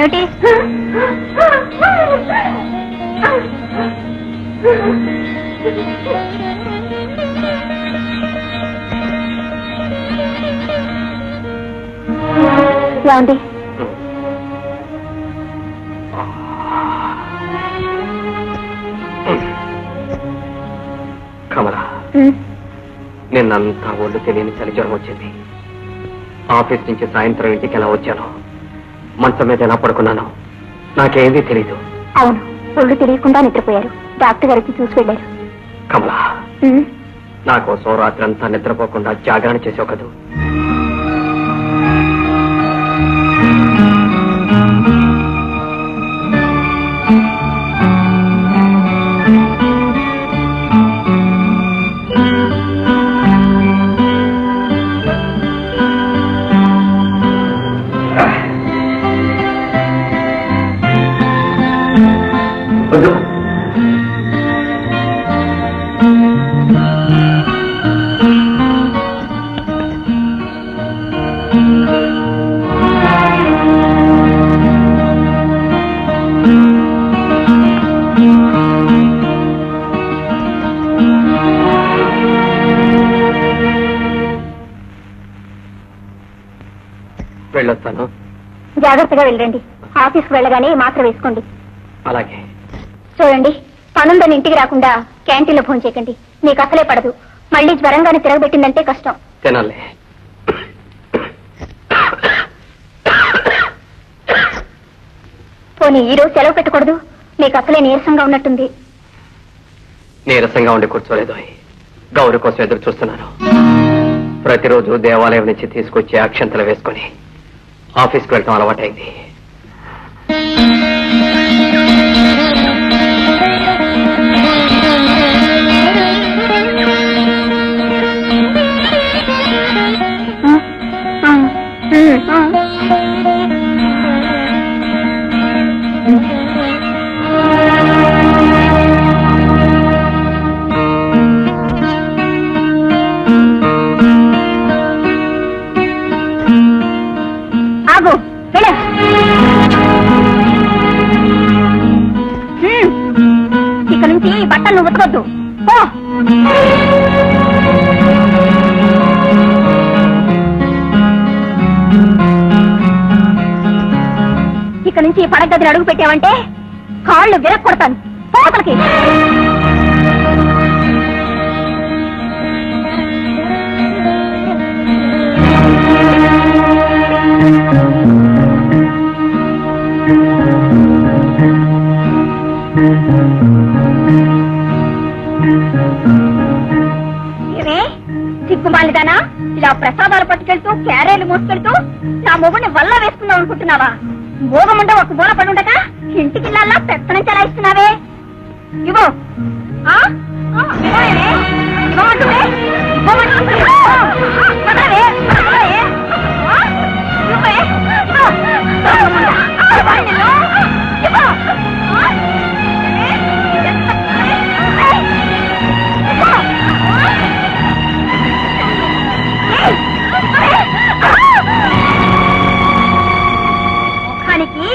ఏమిటి? ఏమండి? కమలా, నిన్నంతా ఒళ్ళు తెలియని చలి జ్వరం వచ్చింది. ఆఫీస్ నుంచి సాయంత్రం ఇంటికి ఎలా వచ్చాను, మంచం మీద ఎలా పడుకున్నాను నాకేమీ తెలీదు. అవును, ఒళ్ళు తెలియకుండా నిద్రపోయారు. డాక్టర్ గారికి చూసి వెళ్ళారు. కమలా, నా కోసం రాత్రి అంతా నిద్రపోకుండా జాగరణ చేసావు కదూ. వెళ్ళొస్తాను. జాగ్రత్తగా వెళ్ళండి. ఆఫీస్కి వెళ్ళగానే మాత్ర వేసుకోండి. అలాగే. చూడండి, పనుందని ఇంటికి రాకుండా క్యాంటీన్లో ఫోన్ చేయకండి. మీకు అసలే పడదు. మళ్ళీ జ్వరంగానే తిరగబెట్టిందంటే కష్టం. తినాలి. పోనీ ఈ రోజు సెలవు పెట్టకూడదు? మీకు అసలే నీరసంగా ఉన్నట్టుంది. నీరసంగా ఉండి కూర్చోలేదు. గౌరీ కోసం ఎదురు చూస్తున్నాను. ప్రతిరోజు దేవాలయం నుంచి తీసుకొచ్చి అక్షంతలు వేసుకొని ఆఫీస్కి వెళ్ళటం అలవాటైంది. ఇక నుంచి బట్టలు నువ్వు ఉతకొద్దు. ఇక నుంచి పడగదిని అడుగు పెట్టావంటే కాళ్ళు విరక్కొడతాను. పోతలకి సిగ్గుమాలిదానా, ఇలా ప్రసాదాలు పట్టుకెళ్తూ క్యారేలు మోసుకెళ్తూ నా మొగుడిని వల్ల వేసుకుందాం అనుకుంటున్నావా? మోగముండ ఒక మూల పడి ఉండగా ఇంటికి ఇళ్ళల్లా పెత్తనం చలాయిస్తున్నావే. ఇవ్వు. ముఖానికి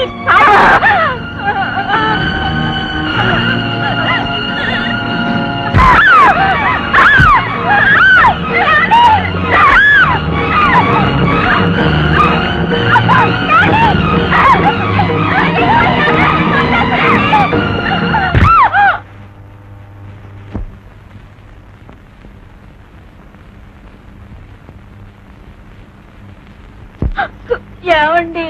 ఏమండి?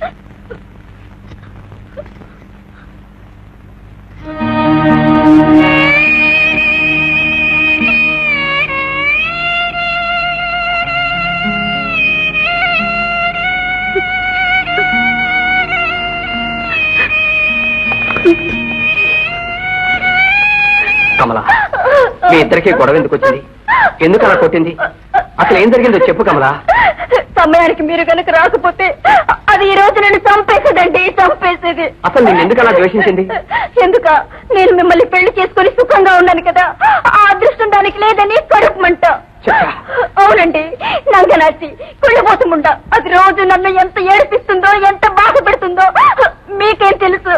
కమలా, మీ ఇద్దరికి గొడవ ఎందుకు వచ్చింది? ఎందుకు అలా కొట్టింది? అసలు ఏం జరిగిందో చెప్పు కమలా. సమయానికి మీరు కనుక రాకపోతే అది ఈ రోజు నన్ను చంపేసేదండి, చంపేసేది. అసలు నేను ఎందుకు అలా ద్వేషించింది? ఎందుక? నేను మిమ్మల్ని పెళ్లి చేసుకుని సుఖంగా ఉన్నాను కదా, ఆ అదృష్టం దానికి లేదని కడుపుమంట. అవునండి, నంగనాచి కుళ్ళిపోతుండ. అది రోజు నన్ను ఎంత ఏడిపిస్తుందో, ఎంత బాధ పెడుతుందో. మీకేం తెలుసు?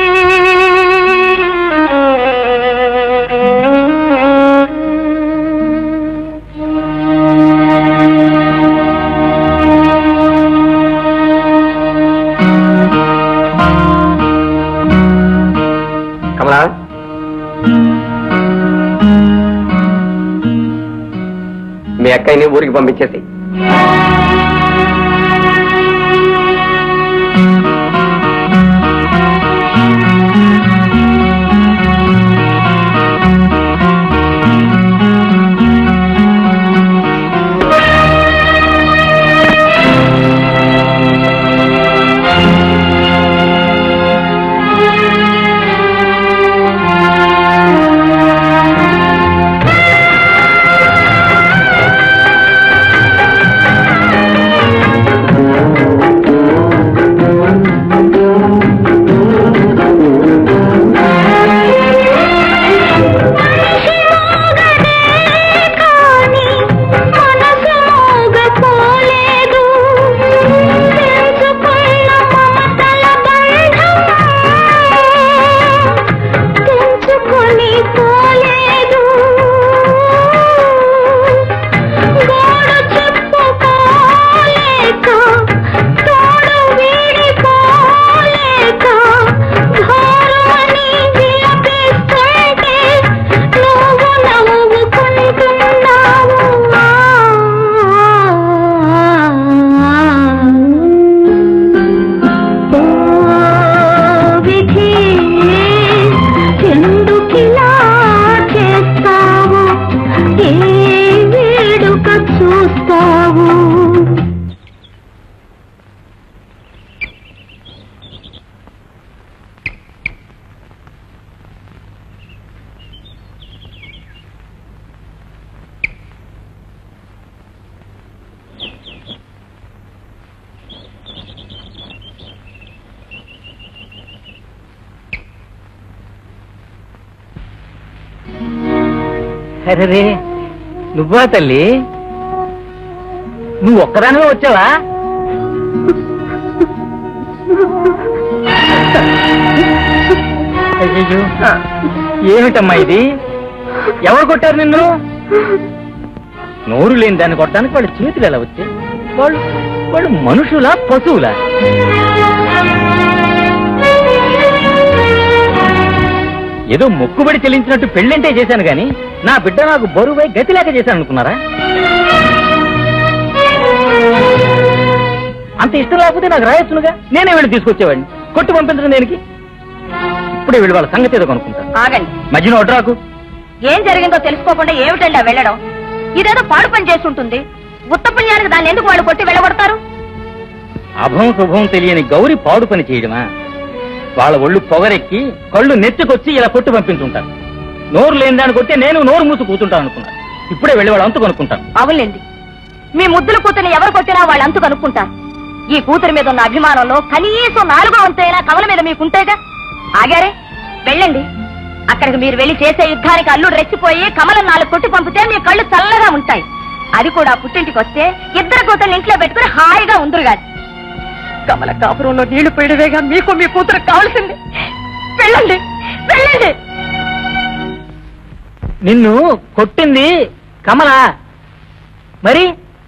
కమలా, మీ అక్కయ్యని ఊరికి పంపించేసి. అరే, నువ్వా తల్లి? నువ్వు ఒక్కదానివే వచ్చావా? అయ్యో, ఏమిటమ్మా ఇది? ఎవరు కొట్టారు నిన్ను? నోరు లేని దాన్ని కొట్టడానికి వాళ్ళు చేతులు ఎలా వచ్చాయి? వాళ్ళు మనుషులా పశువులా? ఏదో మొక్కుబడి చెల్లించినట్టు పెళ్ళంటే చేశాను గాని నా బిడ్డ నాకు బరువై గతిలేక చేశాను అనుకున్నారా? అంత ఇష్టం లేకపోతే నాకు రాయొచ్చునుగా, నేనే వెళ్ళి తీసుకొచ్చేవాడిని. కొట్టి పంపించడం దేనికి? ఇప్పుడే వెళ్ళి వాళ్ళ సంగతి ఏదో కనుక్కుంటాను. ఆగండి, మధ్యన ఒడ్రాకు. ఏం జరిగిందో తెలుసుకోకుండా ఏమిటండి వెళ్ళడం? ఇదేదో పాడు పని చేస్తుంటుంది. ఉత్తపుణ్యానికి దాన్ని ఎందుకు వాళ్ళు కొట్టి వెళ్ళగొడతారు? అభం శుభం తెలియని గౌరి పాడు పని చేయడమా? వాళ్ళ ఒళ్ళు పొగరెక్కి కళ్ళు నెత్తుకొచ్చి ఇలా కొట్టి పంపించుంటారు. నోరు లేని దాన్ని కొట్టే నేను నోరు మూసి కూతుంటాను అనుకున్నాను. ఇప్పుడే వెళ్ళి వాళ్ళ అంతు కనుక్కుంటాను. అవునండి, మీ ముద్దుల కూతురిని ఎవరు కొట్టినా వాళ్ళు అంతు కనుక్కుంటారు. ఈ కూతురి మీద ఉన్న అభిమానంలో కనీసం 4వ వంతైనా కమల మీద మీకుంటేగా. ఆగారే, వెళ్ళండి. అక్కడికి మీరు వెళ్లి చేసే యుద్ధానికి అల్లుడు రెచ్చిపోయి కమల 4 కొట్టి పంపితే మీ కళ్ళు చల్లగా ఉంటాయి. అది కూడా పుట్టింటికి వస్తే 2 కూతుర్ని ఇంట్లో పెట్టుకుని హాయిగా ఉందురుగా. కమల కాపురంలో నీళ్లు పోయడమేగా మీకు మీ కూతురు కావాల్సింది. వెళ్ళండి, వెళ్ళండి. నిన్ను కొట్టింది కమల మరి?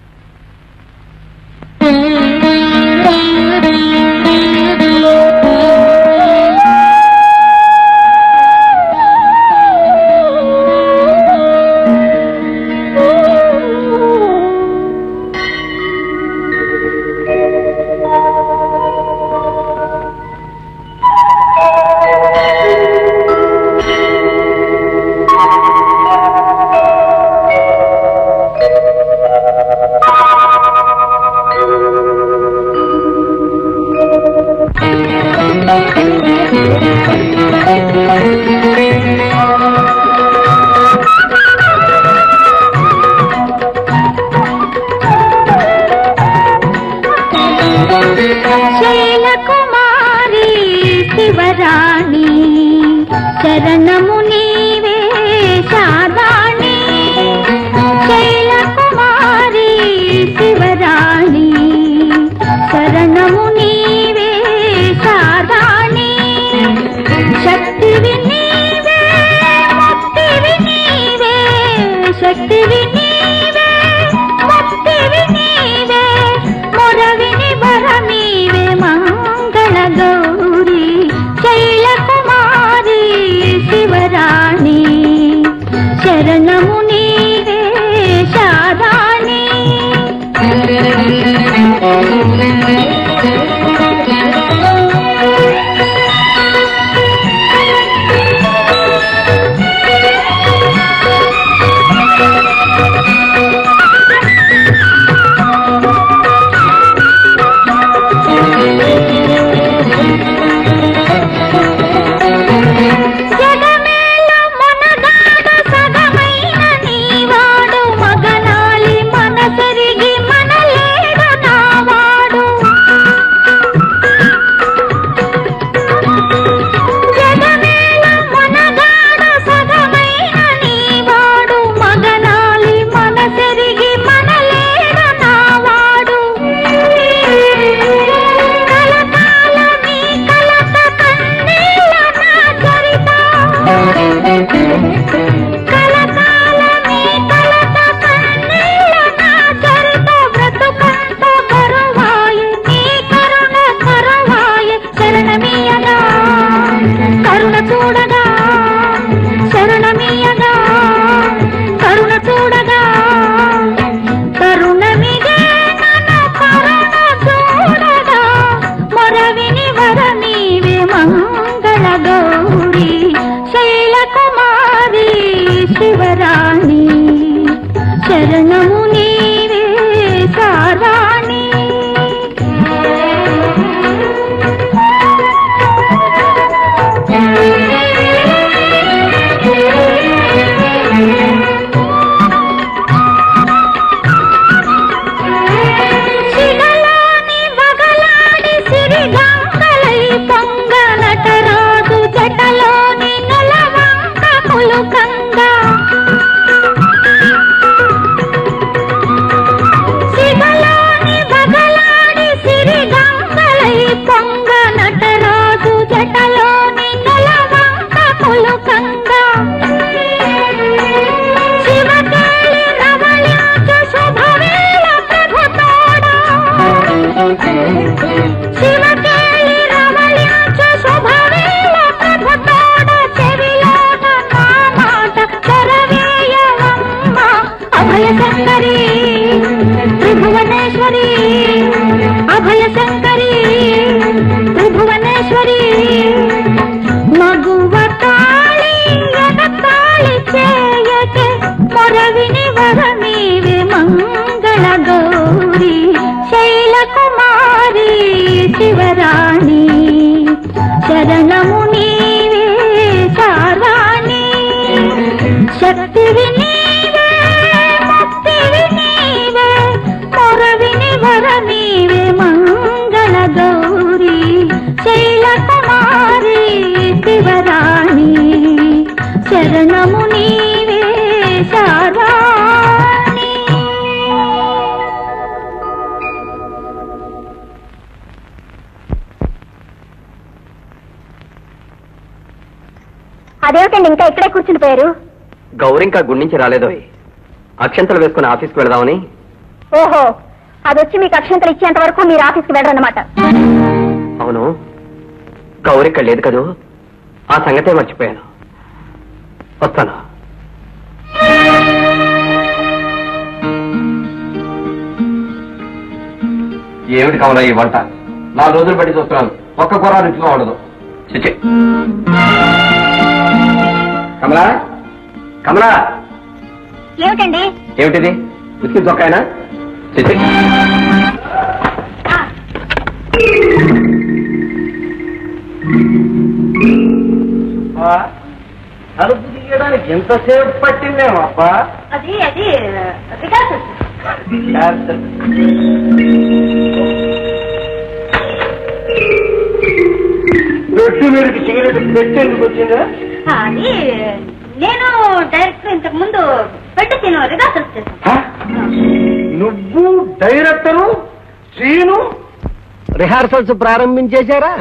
శరణము నీవే శాదాణి, శైలకుమారి శివరాణి, శరణము నీవే శాదాణి. శివకేళి రమణించు శుభవేళ ప్రభుతోడ చెవిలోన నా మాట చరవేయవమ్మ అభయ శంకరి త్రిభువనేశ్వరి అభయ శంకరి త్రిభువనేశ్వరి మగువ తాళి ఎగతాళి చేయకే మొరవిని వరమీవే మంగళ గౌరీ శైలకుమారి శివరాణి శరణము నీవే సారాణి శక్తివి నీవే ముక్తివి నీవే మొరవిని వరమీవే మంగళ గౌరీ శైలకుమారి శివరాణి శరణము నీవే సారాణి. అదేమిటండి ఇంకా ఇక్కడే కూర్చుని పోయారు? గౌరీ ఇంకా గుడి నుంచి రాలేదో, అక్షంతలు వేసుకుని ఆఫీస్కి వెళదామని. ఓహో, అదొచ్చి మీకు అక్షంతలు ఇచ్చేంత వరకు మీరు ఆఫీస్కి వెళ్ళరన్నమాట. అవును, గౌరీ ఇక్కడ లేదు కదూ, ఆ సంగతే మర్చిపోయాను. వస్తాను. ఏమిటి కావాలా ఈ వంట? 4 రోజులు బట్టి చూస్తున్నాను, ఒక్క కూర రుచిగా ఉండదు. చిచి. కమలా, కమలా, ఏమిటండి? ఏమిటిది? ఉతికి చొక్కాయనా? చిచి. అరుపు తీయడానికి ఎంతసేపు పట్టిందేమప్పా? అది రిహార్సల్. రొట్టి మీదకి సిగరెట్ పెట్టేందుకు వచ్చిందా? అది నేను డైరెక్టర్ ఇంతకు ముందు పెట్టి రిహార్సల్స్ చేశాను. నువ్వు డైరెక్టరు సీను రిహార్సల్స్ ప్రారంభించేశారా?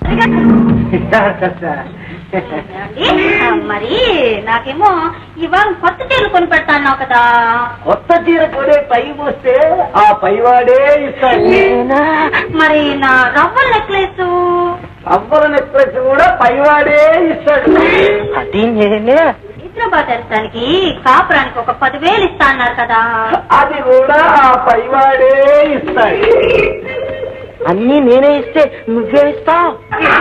మరి నాకేమో ఇవాళ కొత్త చీరలు కొని పెడతాన్నావు కదా. కొత్త చీర కొనే టైం వస్తే ఆ పైవాడే ఇస్తాడు. మరి నా రవ్వల నెక్లెస్, అవ్వల నెక్లెస్ కూడా పైవాడే ఇస్తాడు. అది నేనే. హైదరాబాద్ తెరచడానికి కాపురానికి ఒక 10,000 ఇస్తా అన్నారు కదా. అది కూడా ఆ పైవాడే ఇస్తాడు. అన్నీ నేనే ఇస్తే నువ్వే ఇస్తావు.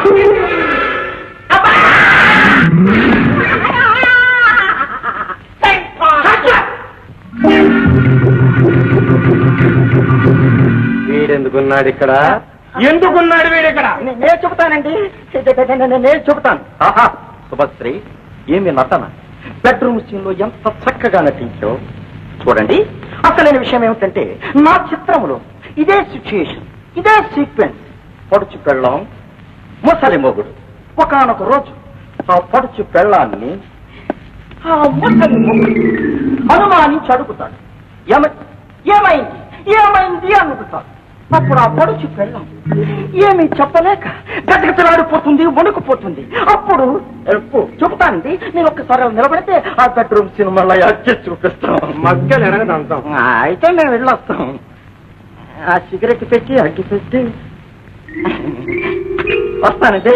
వీడెందుకున్నాడు ఇక్కడ? ఎందుకున్నాడు వీడిక్కడ? నేను చెబుతానండి, నేను చెబుతాను. ఆహా, శుభశ్రీ, ఏమి నటన! బెడ్రూమ్ సీన్ లో ఎంత చక్కగా నటించావు. చూడండి, అసలైన విషయం ఏమిటంటే, నా చిత్రంలో ఇదే సిచ్యుయేషన్, ఇదే సీక్వెన్స్. పడుచు పెళ్ళాం, ముసలి మొగుడు. ఒకానొక రోజు ఆ పడుచు పెళ్ళాన్ని ఆ ముసలి మొగుడు అనుమానించి అడుగుతాడు, ఏమైంది ఏమైంది అడుగుతాడు. అప్పుడు ఆ పడుచు పెళ్ళాం ఏమీ చెప్పలేక గజగజలాడిపోతుంది, వణుకుపోతుంది. అప్పుడు చెబుతానండి, నేను ఒక్కసారి నిలబడితే ఆ బెడ్రూమ్ సినిమాలో యాడ్ చేసి చూపిస్తాం. మగ్గలు ఎనగదంతాం. అయితే మేము వెళ్ళొస్తాం. ఆ సిగరెట్ పెట్టి అగ్గి పెట్టి వస్తానండి.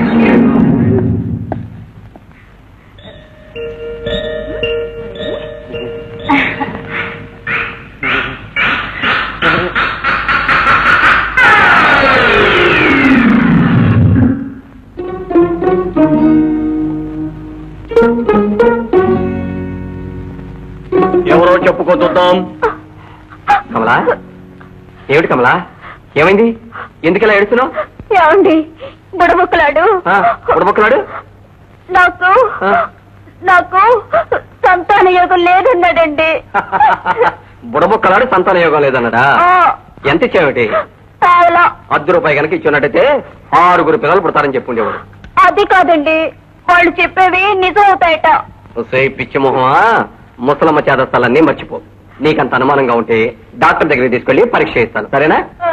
ఎవరో చెప్పుకో చూద్దాం. కమలా, ఏమిటి కమలా, ఏమైంది? ఎందుకలా ఏడుస్తున్నావు? ఏమండి, బుడబుక్కలాడు బుడబుక్కలాడు నాకు నాకు సంతాన యోగం లేదన్నాడండి. బుడబుక్కలాడు సంతాన యోగం లేదన్నాడా? ఎంత ఇచ్చావేమిటి? ₹10 కనుక ఇచ్చినట్టయితే 6 పిల్లలు పుడతారని చెప్పుండేవాడు. అది కాదండి, వాళ్ళు చెప్పేవి నిజం అవుతాయట. పిచ్చి మొహమా, ముసలమ్మ చేదస్తాలన్నీ మర్చిపో. నీకంత అనుమానంగా ఉంటే డాక్టర్ దగ్గరికి తీసుకెళ్లి పరీక్ష చేస్తాను, సరేనా?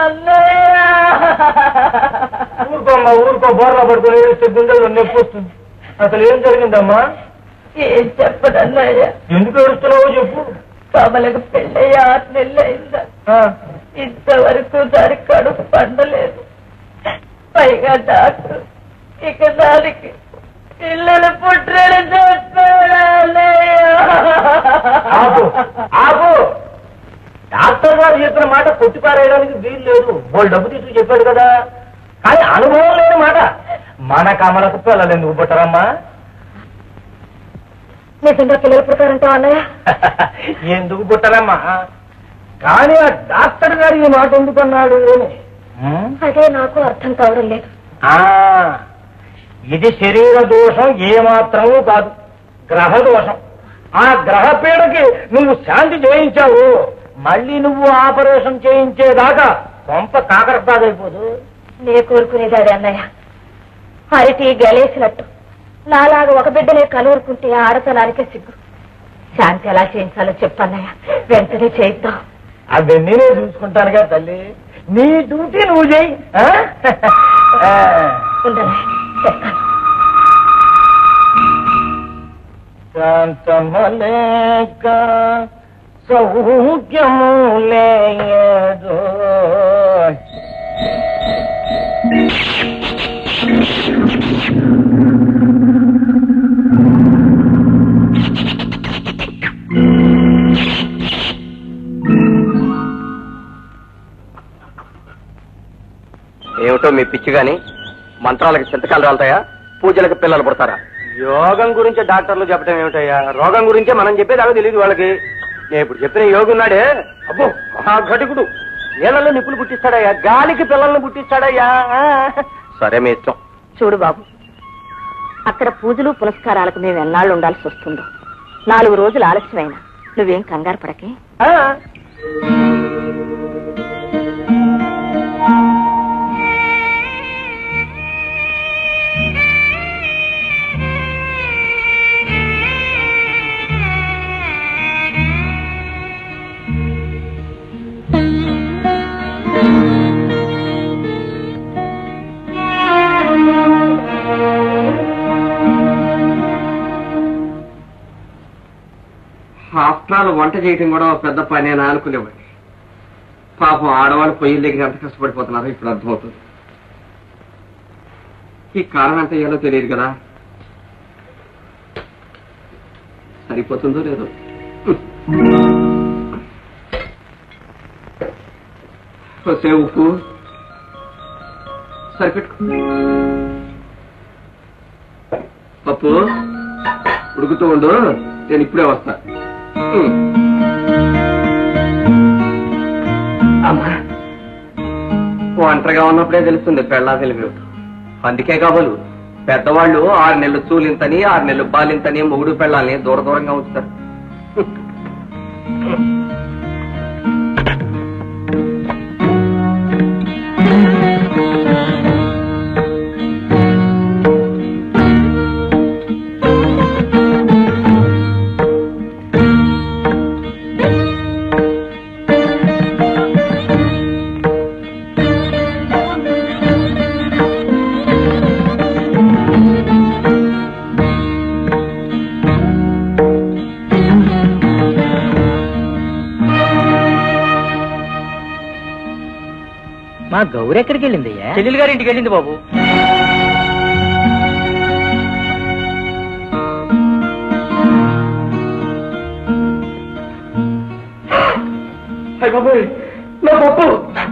ఊరుకోమ్మా, ఊరుకో. బోర్లా పడుకుని ఏడిస్తే గుండెల్లో నొప్పి వస్తుంది. అసలు ఏం జరిగిందమ్మా? ఏం చెప్పదన్నయ్య, ఎందుకు ఏడుస్తున్నావో చెప్పు. కమలకు పెళ్ళయ్య 6 నెలలు అయిందా. ఇంతవరకు దాని కడుపు పండలేదు. పైగా డాక్టర్ ఇక దానికి పిల్లలు పుట్టని డాక్టర్ గారు చెప్పిన మాట కొట్టిపారేయడానికి వీలు లేదు. వాళ్ళు డబ్బు తీసుకు చెప్పాడు కదా. కానీ అనుభవం లేని మాట. మన కమలకు పిల్లలు ఎందుకు పుట్టరమ్మా? నిజంగా పిల్లలు పుట్టారంటే అన్నయ్య? ఎందుకు పుట్టరమ్మా? కానీ ఆ డాక్టర్ గారు ఈ మాట ఎందుకన్నాడు? అదే నాకు అర్థం కావడం లేదు. ఇది శరీర దోషం ఏమాత్రమూ కాదు, గ్రహ దోషం. ఆ గ్రహ పీడకి నువ్వు శాంతి చేయించావు, మళ్ళీ నువ్వు ఆపరేషన్ చేయించేదాకా కొంప కాకరపాదైపోదు. నే కోరుకునేది అదే అన్నయ్య. అరటి గలేసినట్టు నాలాగా ఒక బిడ్డనే కలువురుకుంటే ఆడతనానికే సిగ్గు. శాంతి ఎలా చేయించాలో చెప్పన్నయ్య, వెంటనే చేయిద్దాం. అవన్నీ నేను చూసుకుంటానుగా తల్లి, నీ డ్యూటీ నువ్వు చేయి. ఉండలే చెప్తాను. శాంతమలేక సౌఖ్యము లేదు. ఏమిటో మీ పిచ్చి గాని, మంత్రాలకి చింతకాలు రాలుతాయా, పూజలకు పిల్లలు పుడతారా? యోగం గురించి డాక్టర్లు చెప్పడం ఏమిటయ్యా? రోగం గురించే మనం చెప్పేదాకా తెలియదు వాళ్ళకి. నేను ఇప్పుడు చెప్పిన యోగి ఉన్నాడే, అబ్బో మహాఘటికుడు. నీళ్ళలో నిప్పులు పుట్టిస్తాడయ్యా, గాలికి పిల్లల్ని పుట్టిస్తాడయ్యా. సరే మీ ఇష్టం. చూడు బాబు, అక్కడ పూజలు పునస్కారాలకు మేము ఎన్నాళ్ళు ఉండాల్సి వస్తుందో. 4 రోజులు ఆలస్యమైనా నువ్వేం కంగారు పడకే. ఆఫ్టర్ ఆల్ వంట చేయటం కూడా పెద్ద పని అని అనుకునేవాడిని. పాపం ఆడవాళ్ళు పొయ్యిల దగ్గర ఎంత కష్టపడిపోతున్నారో ఇప్పుడు అర్థమవుతుంది. ఈ కారణం అంతా ఏదో తెలియదు కదా. సరిపోతుందో లేదో. వస్తే ఉప్పు సరిపెట్టు. పప్పు ఉడుకుతూ ఉండు, నేను ఇప్పుడే వస్తా. అమ్మా, ఒంటరిగా ఉన్నప్పుడే తెలుస్తుంది పెళ్ళా తెలివి. అందుకే కాబోలు పెద్దవాళ్ళు 6 నెలలు చూలింతని 6 నెలలు బాలింతని మొగుడు పెళ్ళాలని దూర దూరంగా ఉంచుతారు. మా గౌరి ఎక్కడికి వెళ్ళిందయ్యా? చెల్లెలు గారి ఇంటికి వెళ్ళింది బాబు. అయ్య బాబోయ్, నా పప్పు.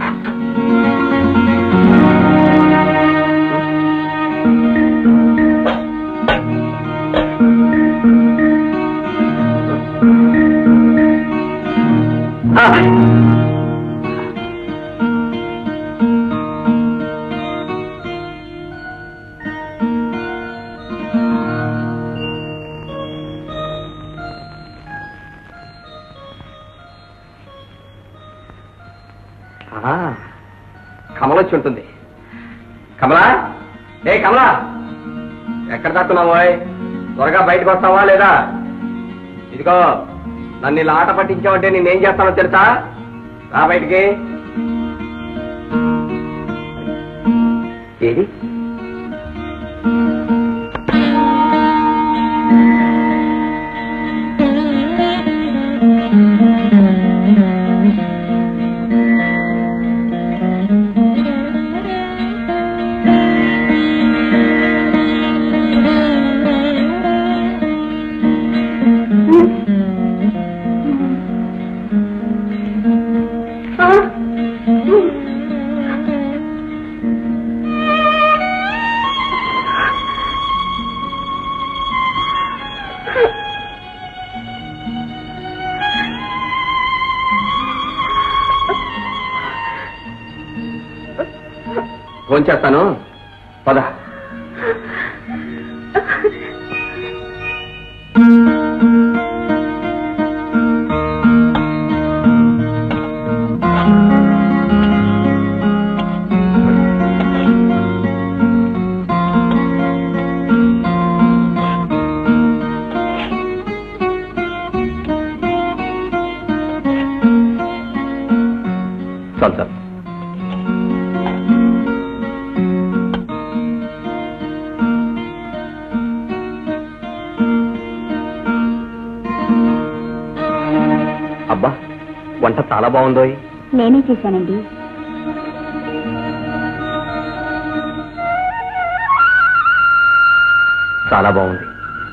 కమల వచ్చి ఉంటుంది. కమలా, ఏ కమలా, ఎక్కడ దాక్కున్నావో? త్వరగా బయటకు వస్తావా లేదా? ఇదిగో, నన్ను ఇలా ఆట పట్టించావంటే నేనేం చేస్తానో తెలుసా? రా బయటికి. ఏది ఫోన్ చేస్తాను పద. చాలు. అబ్బా, వంట చాలా బాగుందో. నేనే చేశానండి. చాలా బాగుంది.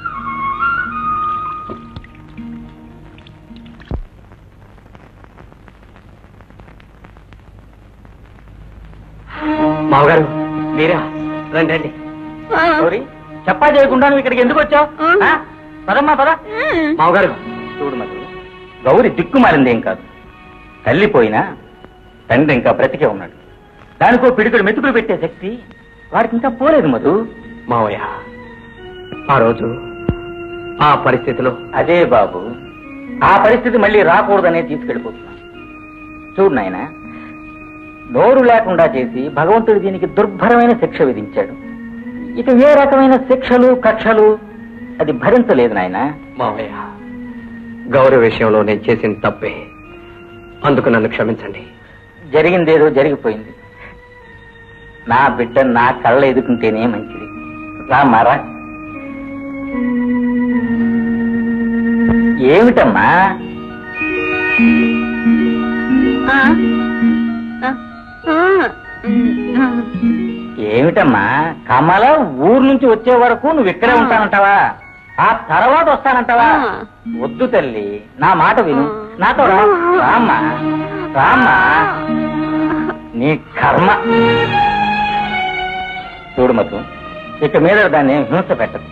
మామగారు మీరా? రండి రండి. చెప్పా చేయకుండా నువ్వు ఇక్కడికి ఎందుకు వచ్చావు? పదమ్మా పద. మామగారు చూడు మధు, గౌరి దిక్కుమారిందేం కాదు. తల్లిపోయినా తండ్రి ఇంకా బ్రతికే ఉన్నాడు. దానికో పిడికడు మెతుకులు పెట్టే శక్తి వాడికి ఇంకా పోలేదు మధు. మావయ్య, ఆ రోజు ఆ పరిస్థితిలో అదే బాబు, ఆ పరిస్థితి మళ్ళీ రాకూడదనే తీసుకెళ్ళిపోతున్నాను. చూడు నాయన, నోరు లేకుండా చేసి భగవంతుడు దీనికి దుర్భరమైన శిక్ష విధించాడు. ఇక ఏ రకమైన శిక్షలు కక్షలు అది భరించలేదు నాయన. మావయ్య, గౌరవ విషయంలో నేను చేసిన తప్పే, అందుకు నన్ను క్షమించండి. జరిగిందేదో జరిగిపోయింది. నా బిడ్డ నా కళ్ళ ఎదుకుంటేనే మంచిది. రామారా. ఏమిటమ్మా? ఏమిటమ్మా కమల, ఊరు నుంచి వచ్చే వరకు నువ్వు ఇక్కడే ఉంటానంటావా? ఆ తర్వాత వస్తానంటావా? వద్దు తల్లి, నా మాట విను. నాతో రా. రామ్మా రామ్మా, నీ కర్మ. చూడు మధు, ఇక మీద దాన్ని హింస పెట్టదు.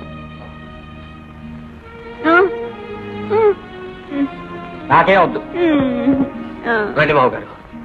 నాకేం వద్దు. రండి మామగారు.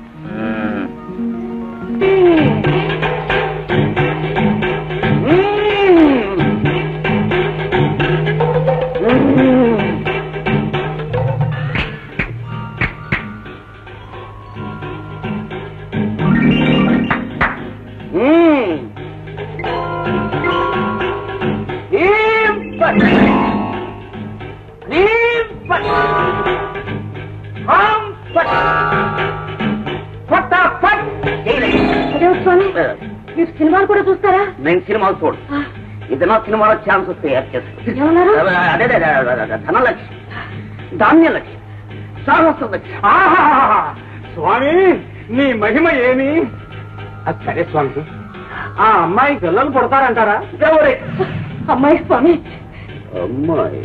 మీరు సినిమాలు కూడా చూస్తారా? నేను సినిమాలు చూడు. ఏదైనా సినిమాలో ఛాన్స్ వస్తే అదే ధనలక్ష్మి, ధాన్యలక్ష్మి, సాహసలక్ష్మి. స్వామి, నీ మహిమ ఏమి? సరే స్వామి, ఆ అమ్మాయి పిల్లలు పుడతారంటారా? ఎవరే అమ్మాయి స్వామి? అమ్మాయి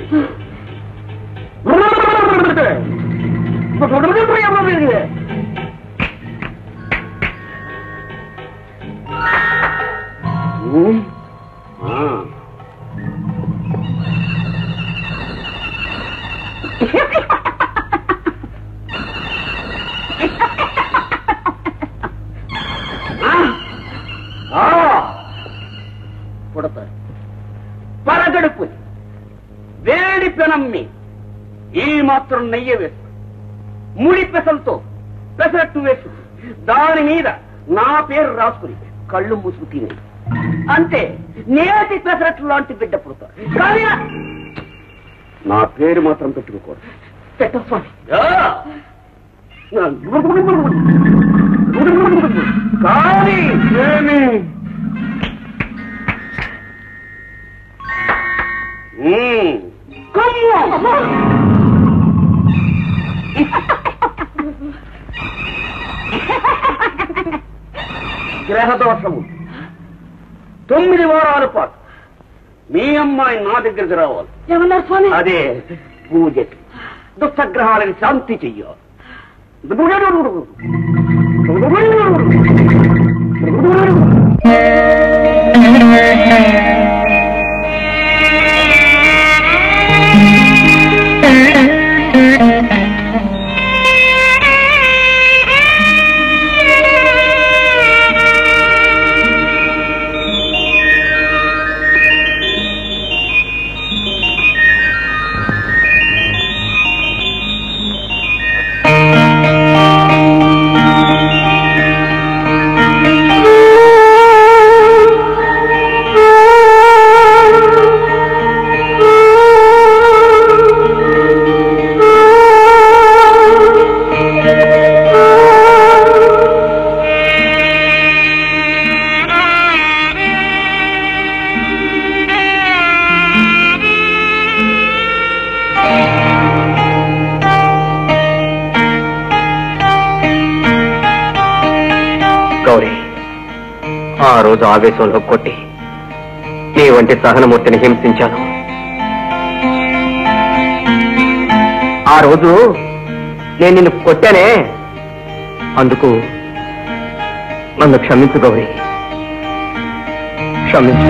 పుడతారు. పరగడుపు వేడి పెనమ్మి ఈ మాత్రం నెయ్యి వేసు, ముడి పెసలతో పెసరట్టు వేసు, దాని మీద నా పేరు రాసుకుని కళ్ళు మూసుకు తినే. అంతే, నేటి పెసరట్టు లాంటి బిడ్డ పుడతారు. కానీ నా పేరు మాత్రం పెట్టుకోకూడదు. పెట్టస్వామి. కానీ గ్రహదోషము 9 వారాల పాటు మీ అమ్మాయి నా దగ్గరికి రావాలి. ఏమన్నారు స్వామి? అదే పూజ, దుష్టగ్రహాలను శాంతి చెయ్యాలి. ఆ రోజు ఆవేశంలో కొట్టి నీ వంటి సహనమూర్తిని హింసించాను. ఆ రోజు నేను నిన్ను కొట్టానే, అందుకు నన్ను క్షమించు గౌరీ, క్షమించు.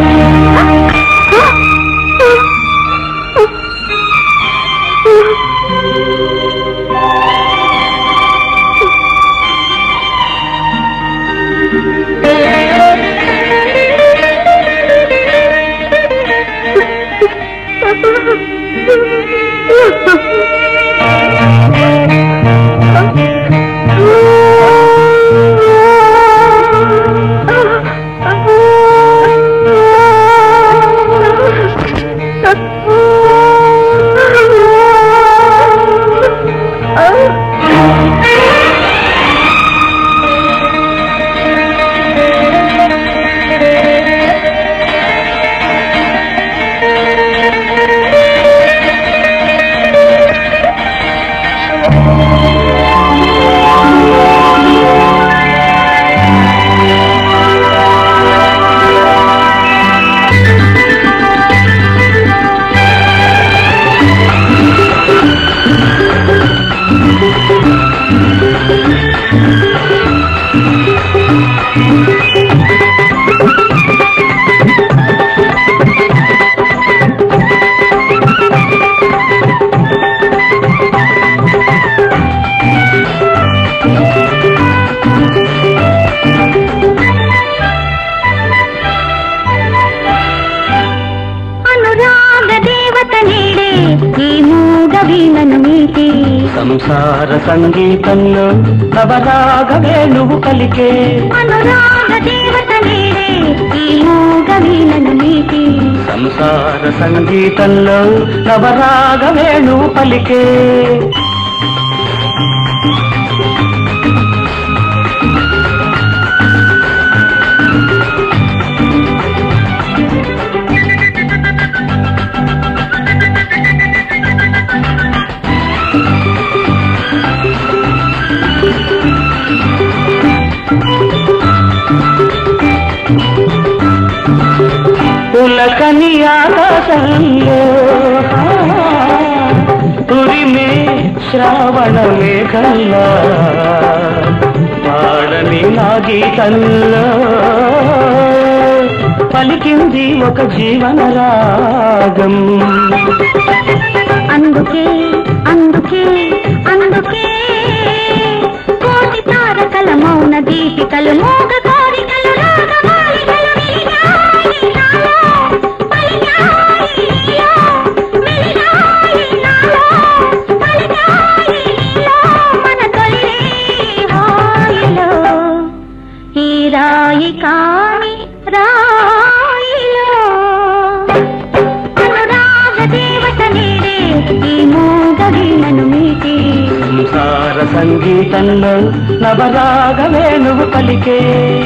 సంసార సంగీతంలో నవరాగ వేణువు పలికే అనురాగ దేవత నీడే ఈ మూగ వీణను మీటి. సంసార సంగీతంలో నవరాగ వేణువు పలికే పులకని ఆకాశంలో తురిమే శ్రావణ మేఘంలో పాడని నా గీతంలో పలికింది ఒక జీవన రాగం. అందుకే అందుకే అందుకే కోటి తారకల మౌన దీపికలు మోగ కోరికలు రాగమాలికలు కాని రాయిలో అనురాగ దేవత నీడే ఈ మూగ వీణను మీటి. సంసార సంగీతంలో నవరాగ వేణువు పలికే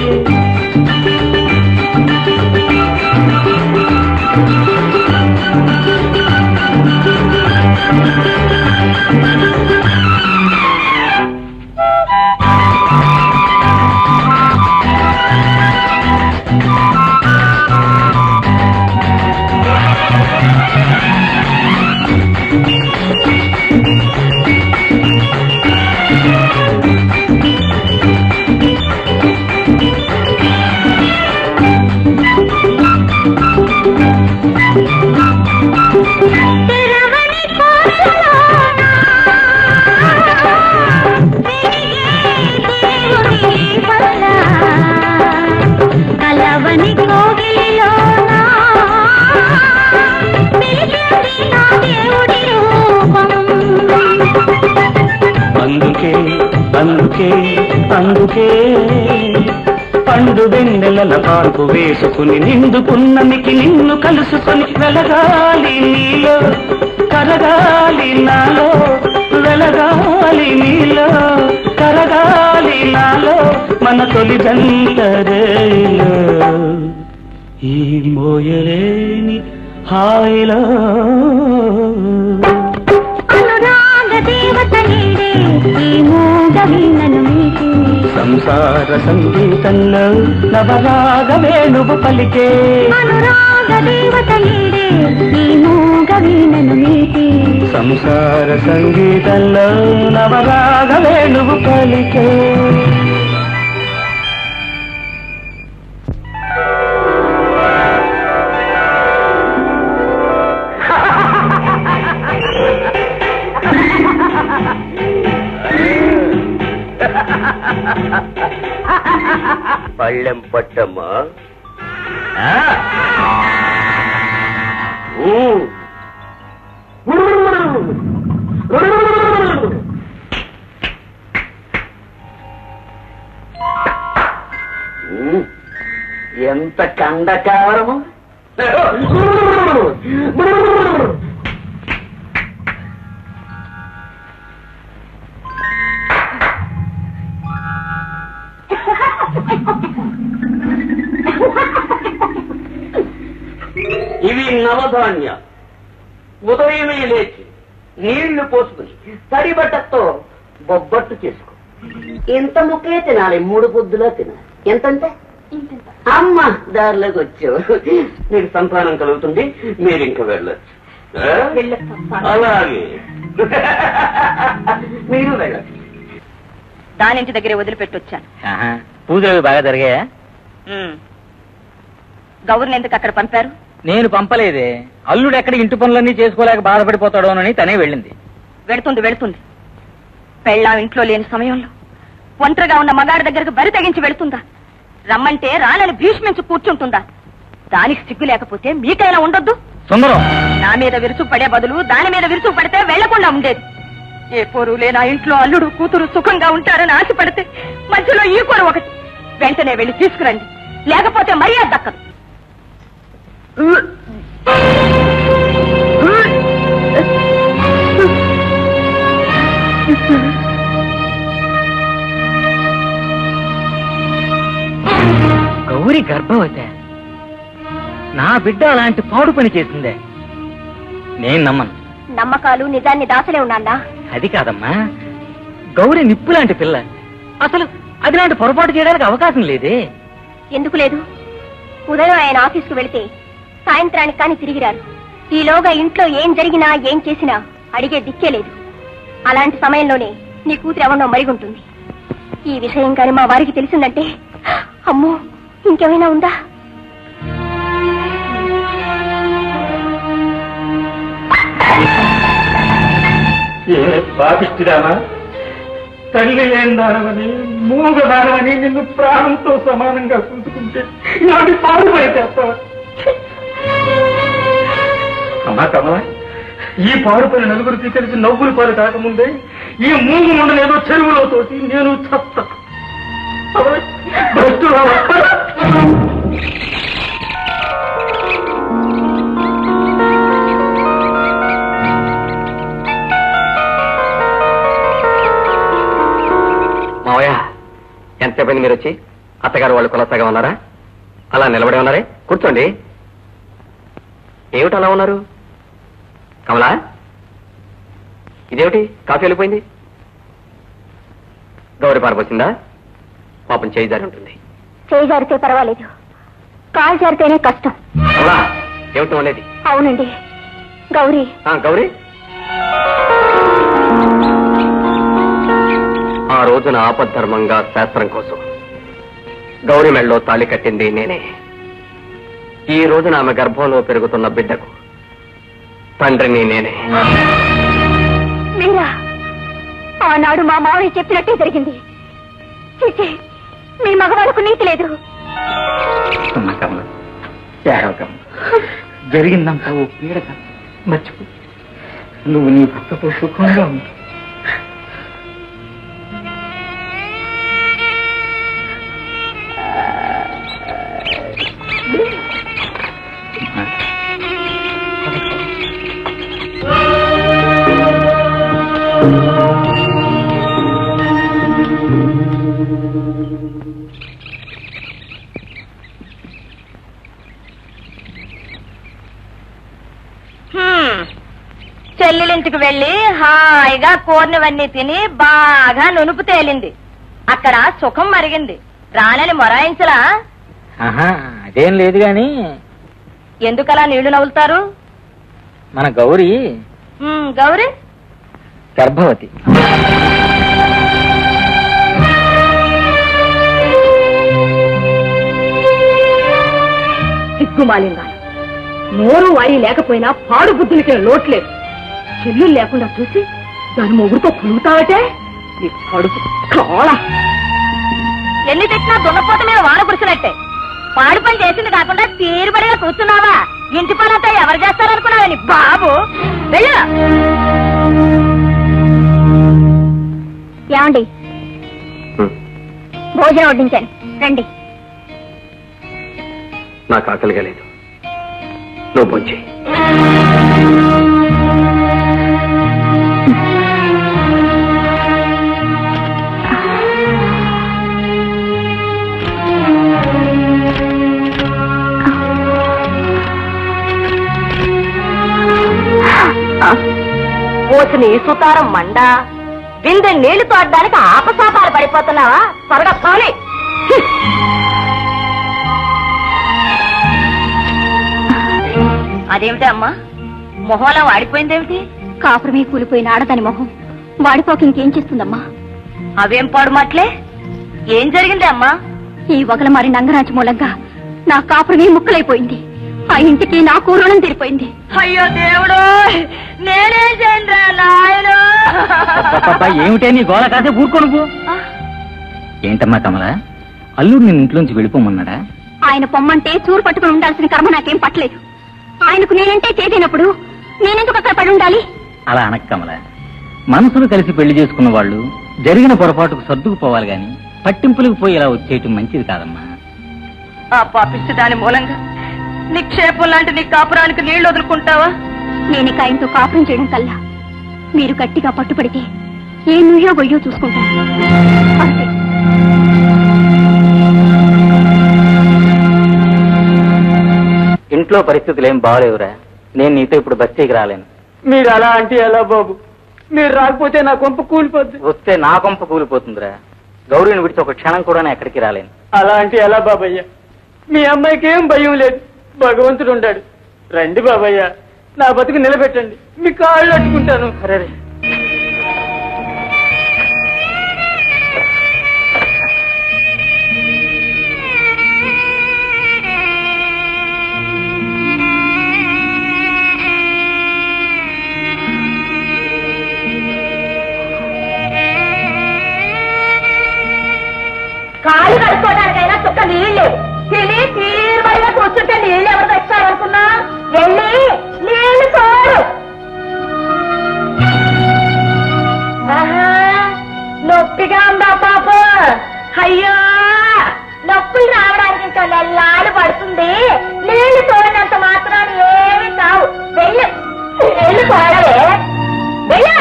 అందుకే పండు వెన్నెలల పార్పు వేసుకుని నిండు పున్నమికి నిన్ను కలుసుకొని వెలగాలి నీలో కరగాలి నాలో వెలగాలి నీలో కరగాలి నాలో మన తొలి జంటరేలో ఈ మోయలేని హాయిలో అనురాగ దేవత నీడే ఈ మూగ వీణను మీటి. సంసార సంగీతంలో నవరాగ వేణువు పలికే అనురాగ దేవత ఈడే ఈ మూగ వీణను మీటే సంసార సంగీతంలో నవరాగ వేణువు పలికే. పళ్ళెం పట్టమ్మా. ఎంత కండకావరము. ఇవి నవధాన్య. ఉదయమే లేచి నీళ్లు పోసుకుని తడి బట్టతో బొబ్బట్టు చేసుకో. ఇంత ముక్కే తినాలి, 3 పొద్దులా తినాలి. ఎంతంటే అమ్మ దారిలోకి వచ్చావు. నీకు సంతానం కలుగుతుంది, మీరు ఇంక వెళ్ళచ్చు. అలాగే మీరు వెళ్ళచ్చు. దానింటి దగ్గరే వదిలిపెట్టొచ్చాను. పూజలు బాగా జరిగాయా? గౌరిని ఎందుకు అక్కడ పంపారు? నేను పంపలేదే. అల్లుడు ఎక్కడ ఇంటి పనులన్నీ చేసుకోలేక బాధపడిపోతాడోనని తనే వెళ్ళింది. వెళుతుంది. పెళ్ళాం ఇంట్లో లేని సమయంలో ఒంటరిగా ఉన్న మగాడి దగ్గరకు బరి తెగించి వెళుతుందా? రమ్మంటే రానని భీష్మించి కూర్చుంటుందా? దానికి సిగ్గు లేకపోతే మీకైనా ఉండొద్దు. సుందరం, నా మీద విరుసు పడే బదులు దాని మీద విరుసు పడితే వెళ్లకుండా ఉండేది. ఏ పోరు లేనా ఇంట్లో అల్లుడు కూతురు సుఖంగా ఉంటారని ఆశపడితే మధ్యలో ఈ పోరు ఒకటి. వెంటనే వెళ్లి తీసుకురండి, లేకపోతే మర్యాద దక్కదు. గౌరి గర్భవతే? నా బిడ్డ అలాంటి పాడు పని చేసిందే? నేను నమ్మను. నమ్మకాలు నిజాన్ని దాచలే ఉన్నా. అది కాదమ్మా, గౌరి నిప్పు లాంటి పిల్ల. అసలు అది లాంటి పొరపాటు చేయడానికి అవకాశం లేదే. ఎందుకు లేదు? ఉదయం ఆయన ఆఫీస్కు వెళితే సాయంత్రానికి కానీ తిరిగిరారు. ఈలోగా ఇంట్లో ఏం జరిగినా ఏం చేసినా అడిగే దిక్కే లేదు. అలాంటి సమయంలోనే నీ కూతురు ఎవరినో మరిగుంటుంది. ఈ విషయం కానీ మా వారికి తెలిసిందంటే అమ్మో ఇంకేమైనా ఉందా? పాపిష్టిదానా, తల్లి లేని దానమని మూగ దానమని నిన్ను ప్రాణంతో సమానంగా చూసుకుంటే ఇలాంటి పాడు పని చేస్తావా? అమ్మా కమలా, ఈ పాడు పని నలుగురికి తెలిసి నవ్వులు పాలు కాకముందే ఈ మూగు ముండనేదో చెరువులో తోసి నేను చస్తా. మావయ్య, ఎంతసేపైంది మీరు వచ్చి? అత్తగారు వాళ్ళు కులసగా ఉన్నారా? అలా నిలబడి ఉన్నారే? కూర్చోండి. ఏమిటి అలా ఉన్నారు? కమలా, ఇదేమిటి కాఫీ వెళ్ళిపోయింది? గౌరి పారిపోతుందా? పాపం చేయి జారి ఉంటుంది. చేయి జారితే పర్వాలేదు, కాలు జారితేనే కష్టం. కమలా, ఏమిటి అనేది? అవునండి, గౌరీ. గౌరీ, ఆ రోజున ఆపద్ధర్మంగా శాస్త్రం కోసం గౌరీ మెళ్ళలో తాళి కట్టింది నేనే. ఈ రోజున ఆమె గర్భంలో పెరుగుతున్న బిడ్డకు తండ్రిని నేనే. మీరా? ఆనాడు మా మావయ్య చెప్పినట్టే జరిగింది. మీ మగవాళ్ళకు నీతి లేదు. జరిగిందంతా ఓ పీడక మర్చిపో. నువ్వు నీ భర్తతో సుఖంగా ఉంటావు. చెల్లెలింటికి వెళ్లి హాయిగా కూరనివన్నీ తిని బాగా నునుపు తేలింది. అక్కడ సుఖం మరిగింది రానని మొరాయించలా? అదేం లేదు గాని ఎందుకలా నీళ్లు నవ్వులుతారు? మన గౌరీ గౌరీ గర్భవతి. సిగ్గుమాలిందా, నోరు వాయి లేకపోయినా పాడు బుద్ధులకి లోట్లేదు. చెల్లు లేకుండా చూసి దాని మొగుడుతో పులుగుతావటే నీ కడుపు కాళ. ఎన్ని తెచ్చినా దున్నపోత మీద వాన కురిసినట్టే. పాడు పని చేసింది కాకుండా తీరుబడిగా కూర్చున్నావా? ఇంటి పనంతా ఎవరు చేస్తారనుకున్నావని బాబు. వెళ్ళు. ఏమండి, భోజనం వడ్డించాను, రండి. నాకు ఆకలిగా లేదు, నువ్వు భోంచేయి. పోసిన ఈ సుతారం మండ బిందె నీళ్లు తోడడానికి ఆపసాపాలు పడిపోతున్నావా? త్వరగా పోనీ. అదేమిటి అమ్మా, మొహంలా వాడిపోయిందేమిటి? కాపురమే కూలిపోయిన ఆడదాని మొహం వాడిపోక ఇంకేం చేస్తుందమ్మా? అవేం పాడు మాటలే? ఏం జరిగింది అమ్మా? ఈ వగల మారి నంగరాజు మూలంగా నా కాపురమే ముక్కలైపోయింది. ఆ ఇంటికి నా కూరడం తీరిపోయింది. అయ్యో దేవుడు, నేనేం చేయరా నాయను? ఏమిటే నీ గోళ కాదే, ఊరుకో నువ్వు. ఏంటమ్మా కమల, అల్లుడు నిన్ను ఇంట్లోంచి వెళ్ళిపోమన్నాడా? ఆయన పొమ్మంటే చూరు పట్టుకుని ఉండాల్సిన కర్మ నాకేం పట్టలేదు. ఆయనకు నేనంటే చేసినప్పుడు నేనెందుకు అక్కడ పడి ఉండాలి? అలా అనక కమల, మనసులు కలిసి పెళ్లి చేసుకున్న వాళ్ళు జరిగిన పొరపాటుకు సర్దుకుపోవాలి గాని పట్టింపులకు పోయి ఇలా వచ్చేయటం మంచిది కాదమ్మా. ఆ పాపిష్టి దాని మూలంగా నిక్షేపం లాంటి నీ కాపురానికి నీళ్లు వదులుకుంటావా? నేనిక ఆయనతో కాపురం చేయడం కల్లా మీరు గట్టిగా పట్టుపడితే ఏ నుయ్యో గొయ్యో చూసుకుంటాను అంతే. ఇంట్లో పరిస్థితులు ఏం బాగలేవురా. నేను నీతో ఇప్పుడు బస్తీకి రాలేను. మీరు అలా అంటే ఎలా బాబు? మీరు రాకపోతే నా కొంప కూలిపోద్ది. వస్తే నా కొంప కూలిపోతుందిరా. గౌరీని విడిచి ఒక క్షణం కూడా నేను ఎక్కడికి రాలేను. అలా అంటే ఎలా బాబయ్య? మీ అమ్మాయికి ఏం భయం లేదు, భగవంతుడు ఉండాడు. రండి బాబయ్య, నా బతుకు నిలబెట్టండి, మీ కాళ్ళు అట్టుకుంటాను. అరే కాళ్ళు కడుక్కోవడానికైనా చుక్క నీళ్లు తిని తీరుబడిగా కూర్చుంటే నీళ్ళు ఎవరు తెచ్చారనుకున్నా? వెళ్ళి నీళ్లు తోడు. నొప్పిగా ఉందా పాప? అయ్యో, నొప్పులు రావడానికి ఇంకా నెల్లాడు పడుతుంది. నీళ్లు తోడినంత మాత్రాన్ని ఏమి కావు. వెళ్ళు, వెళ్ళు తోడవే, వెళ్ళు.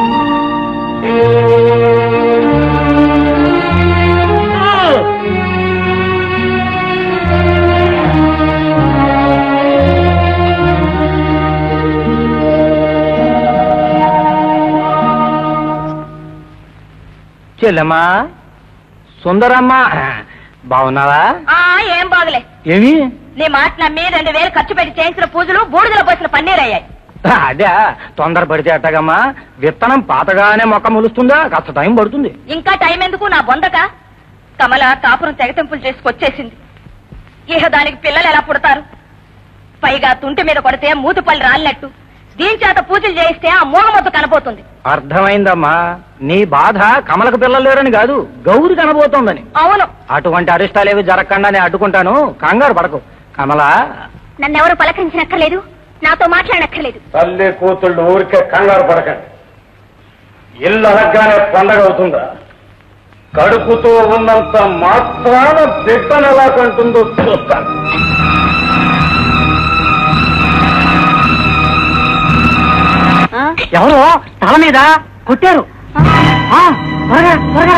చెల్లెమ్మా, సుందరమ్మా, బాగున్నావా? ఏం బాగులే. ఏమి? నీ మాట నమ్మి 2000 ఖర్చు పెట్టి చేయించిన పూజలు బూడిదలో పోసిన పన్నీరయ్యాయి. అదే, తొందరపడితే అట్టగమ్మా. విత్తనం పాతగానే మొక్క మొలుస్తుందా? కాస్త టైం పడుతుంది. ఇంకా టైం ఎందుకు నా బొందక? కమల కాపురం తెగతింపులు చేసుకొచ్చేసింది. ఇహ దానికి పిల్లలు ఎలా పుడతారు? పైగా తుంటి మీద కొడితే మూతుపల్లి రాలినట్టు దీని చేత పూజలు చేయిస్తే ఆ మూగమొద్దు కనబోతుంది. అర్థమైందమ్మా. నీ బాధ కమలకు పిల్లలు లేరని కాదు, గౌరి కనబోతోందని. అవును. అటువంటి అరిష్టాలేవి జరగకుండా నేను అడ్డుకుంటాను, కంగారు పడకు. కమలా, నన్నెవరు పలకరించనక్కర్లేదు, నాతో మాట్లాడనక్కర్లేదు. తల్లి కూతుళ్ళు ఊరికే కంగారు పడకండి. ఇల్లు అనగానే పండగ అవుతుందా? కడుపుతో ఉన్నంత మాత్రాన బిడ్డను ఎలా కంటుందో చూస్తాను. ఎవరో తల మీద కొట్టారు. త్వరగా త్వరగా.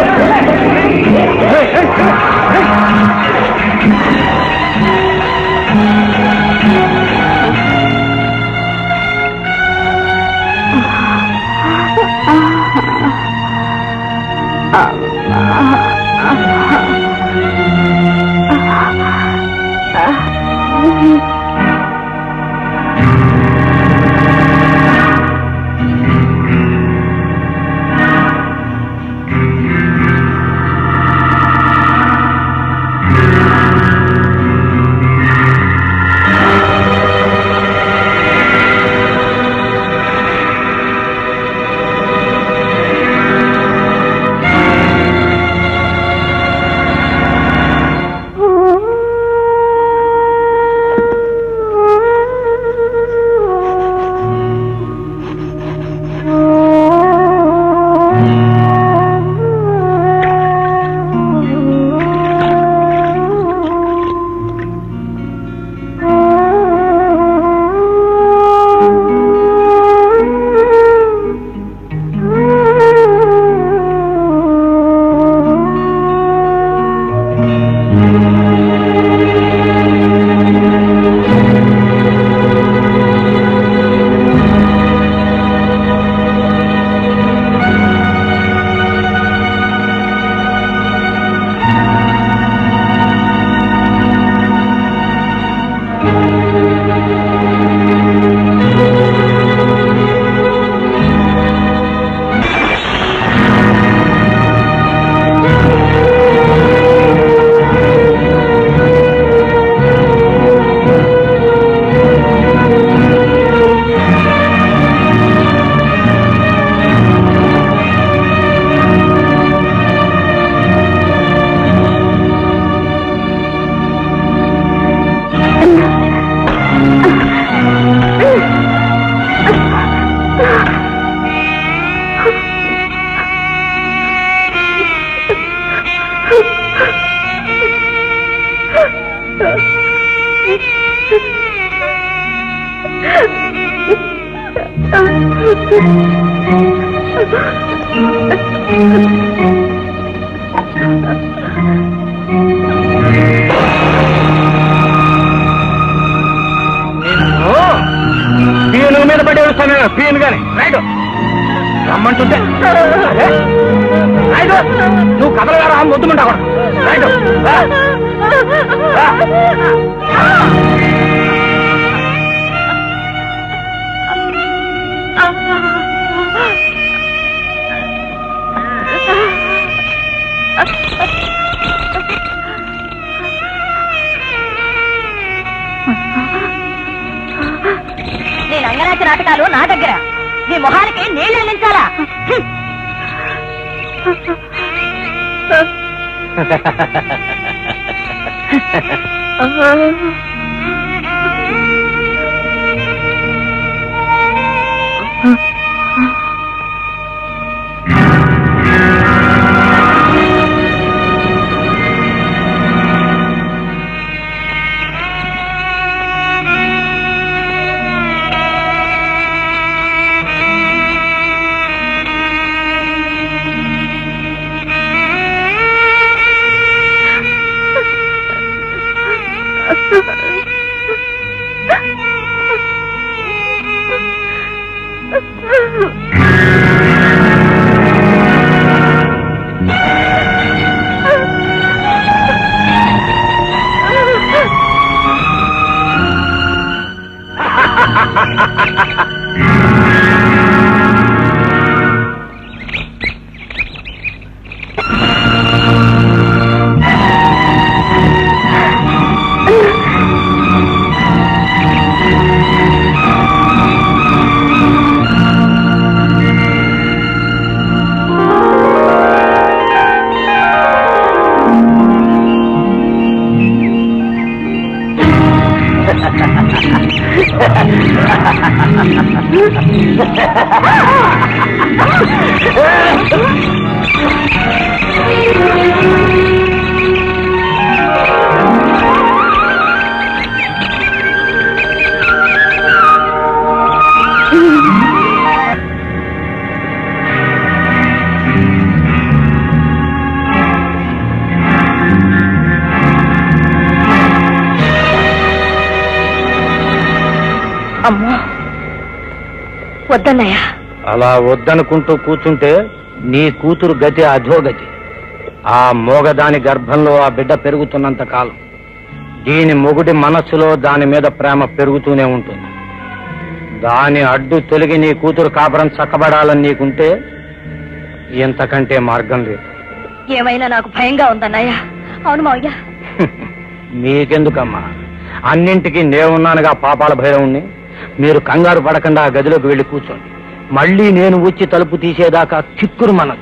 పీను మీద పడి వస్తాను పీను గాని రైట్ రమ్మంటుంటే రైట్ నువ్వు కదలగారా వద్దుమంటావు రైట్ నీ రంగనాథ నాటకాలు నా దగ్గర నీ మొహానికి నీళ్ళు అందించాలా అమ్మో వద్దన్నయ్యా. అలా వద్దనుకుంటూ కూర్చుంటే నీ కూతురు గతి అధోగతి. ఆ మోగదాని గర్భంలో ఆ బిడ్డ పెరుగుతున్నంత కాలం దీని మొగుడి మనస్సులో దాని మీద ప్రేమ పెరుగుతూనే ఉంటుంది. దాని అడ్డు తొలగి నీ కూతురు కాపురం చక్కబడాలని నీకుంటే ఇంతకంటే మార్గం లేదు. ఏమైనా నాకు భయంగా ఉందన్నయ్యా. అవును మావయ్య. మీకెందుకమ్మా, అన్నింటికి నేనున్నానుగా పాపాల భైరవుణ్ణి. మీరు కంగారు పడకుండా ఆ గదిలోకి వెళ్లి కూర్చోండి. మళ్ళీ నేను వచ్చి తలుపు తీసేదాకా చిక్కురు మనద్దు.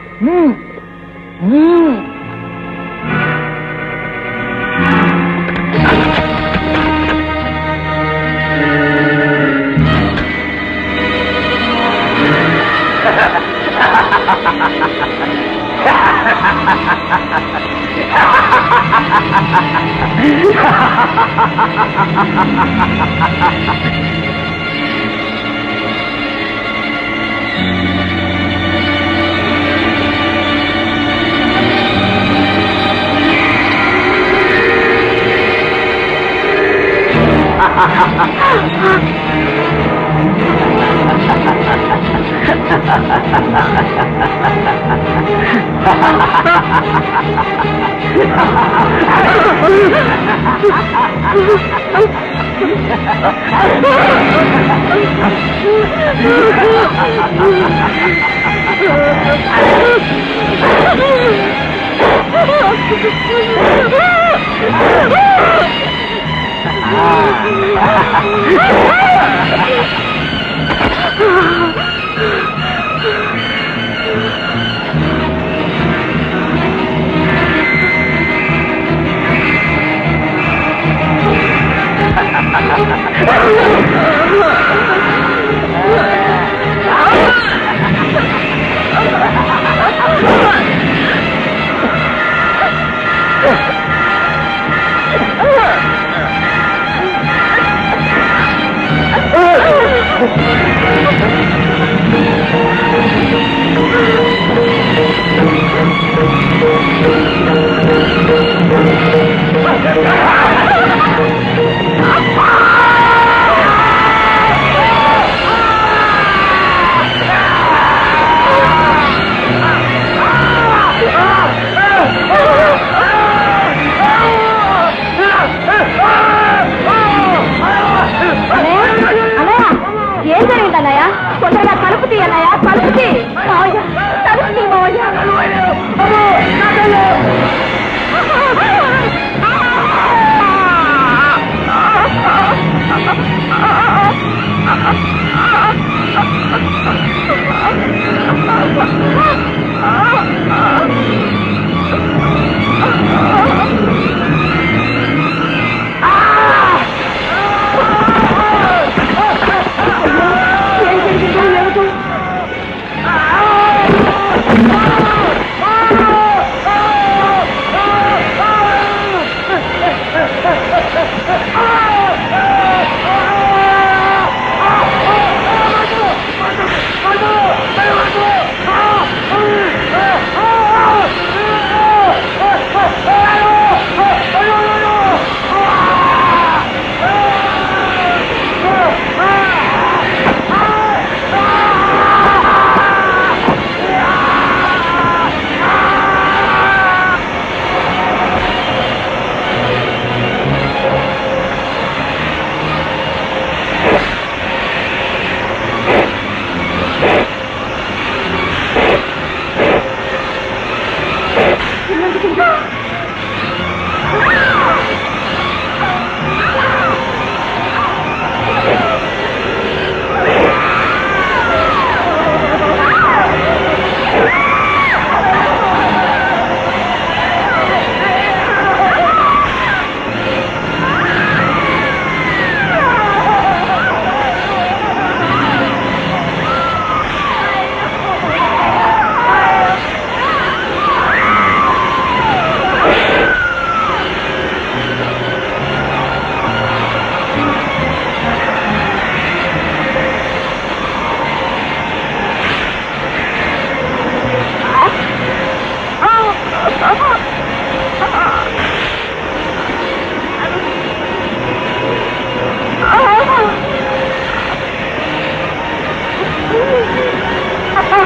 ఏం జరిగిందన్నయ్యా? తొందరగా కలుపు తీయన్నయ్యా, కలుపు తీ. మావయ్య కలుపు తీ మావయ్య.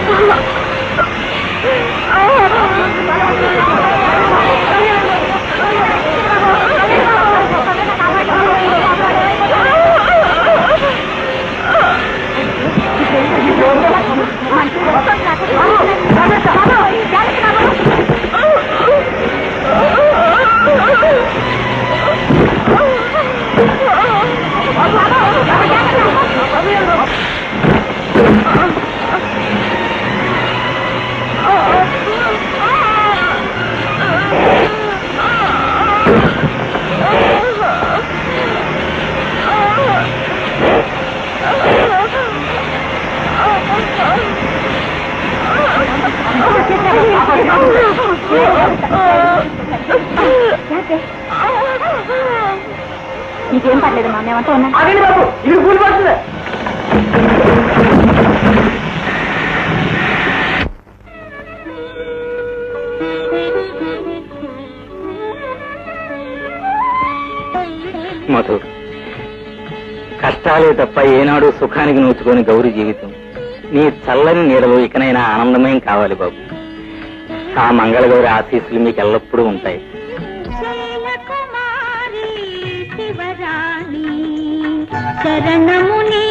నీకేం పర్లేదు మా మేమంతా ఉన్నా అదేంటి బాబు ఇది కూలి పడుతుంది. మధు, కష్టాలే తప్ప ఏనాడు సుఖానికి నోచుకొని గౌరీ జీవితం నీ చల్లని నీడలో ఇకనైనా ఆనందమయం కావాలి బాబు. ఆ మంగళగౌరి ఆశీస్సులు మీకు ఎల్లప్పుడూ ఉంటాయి. శరణముని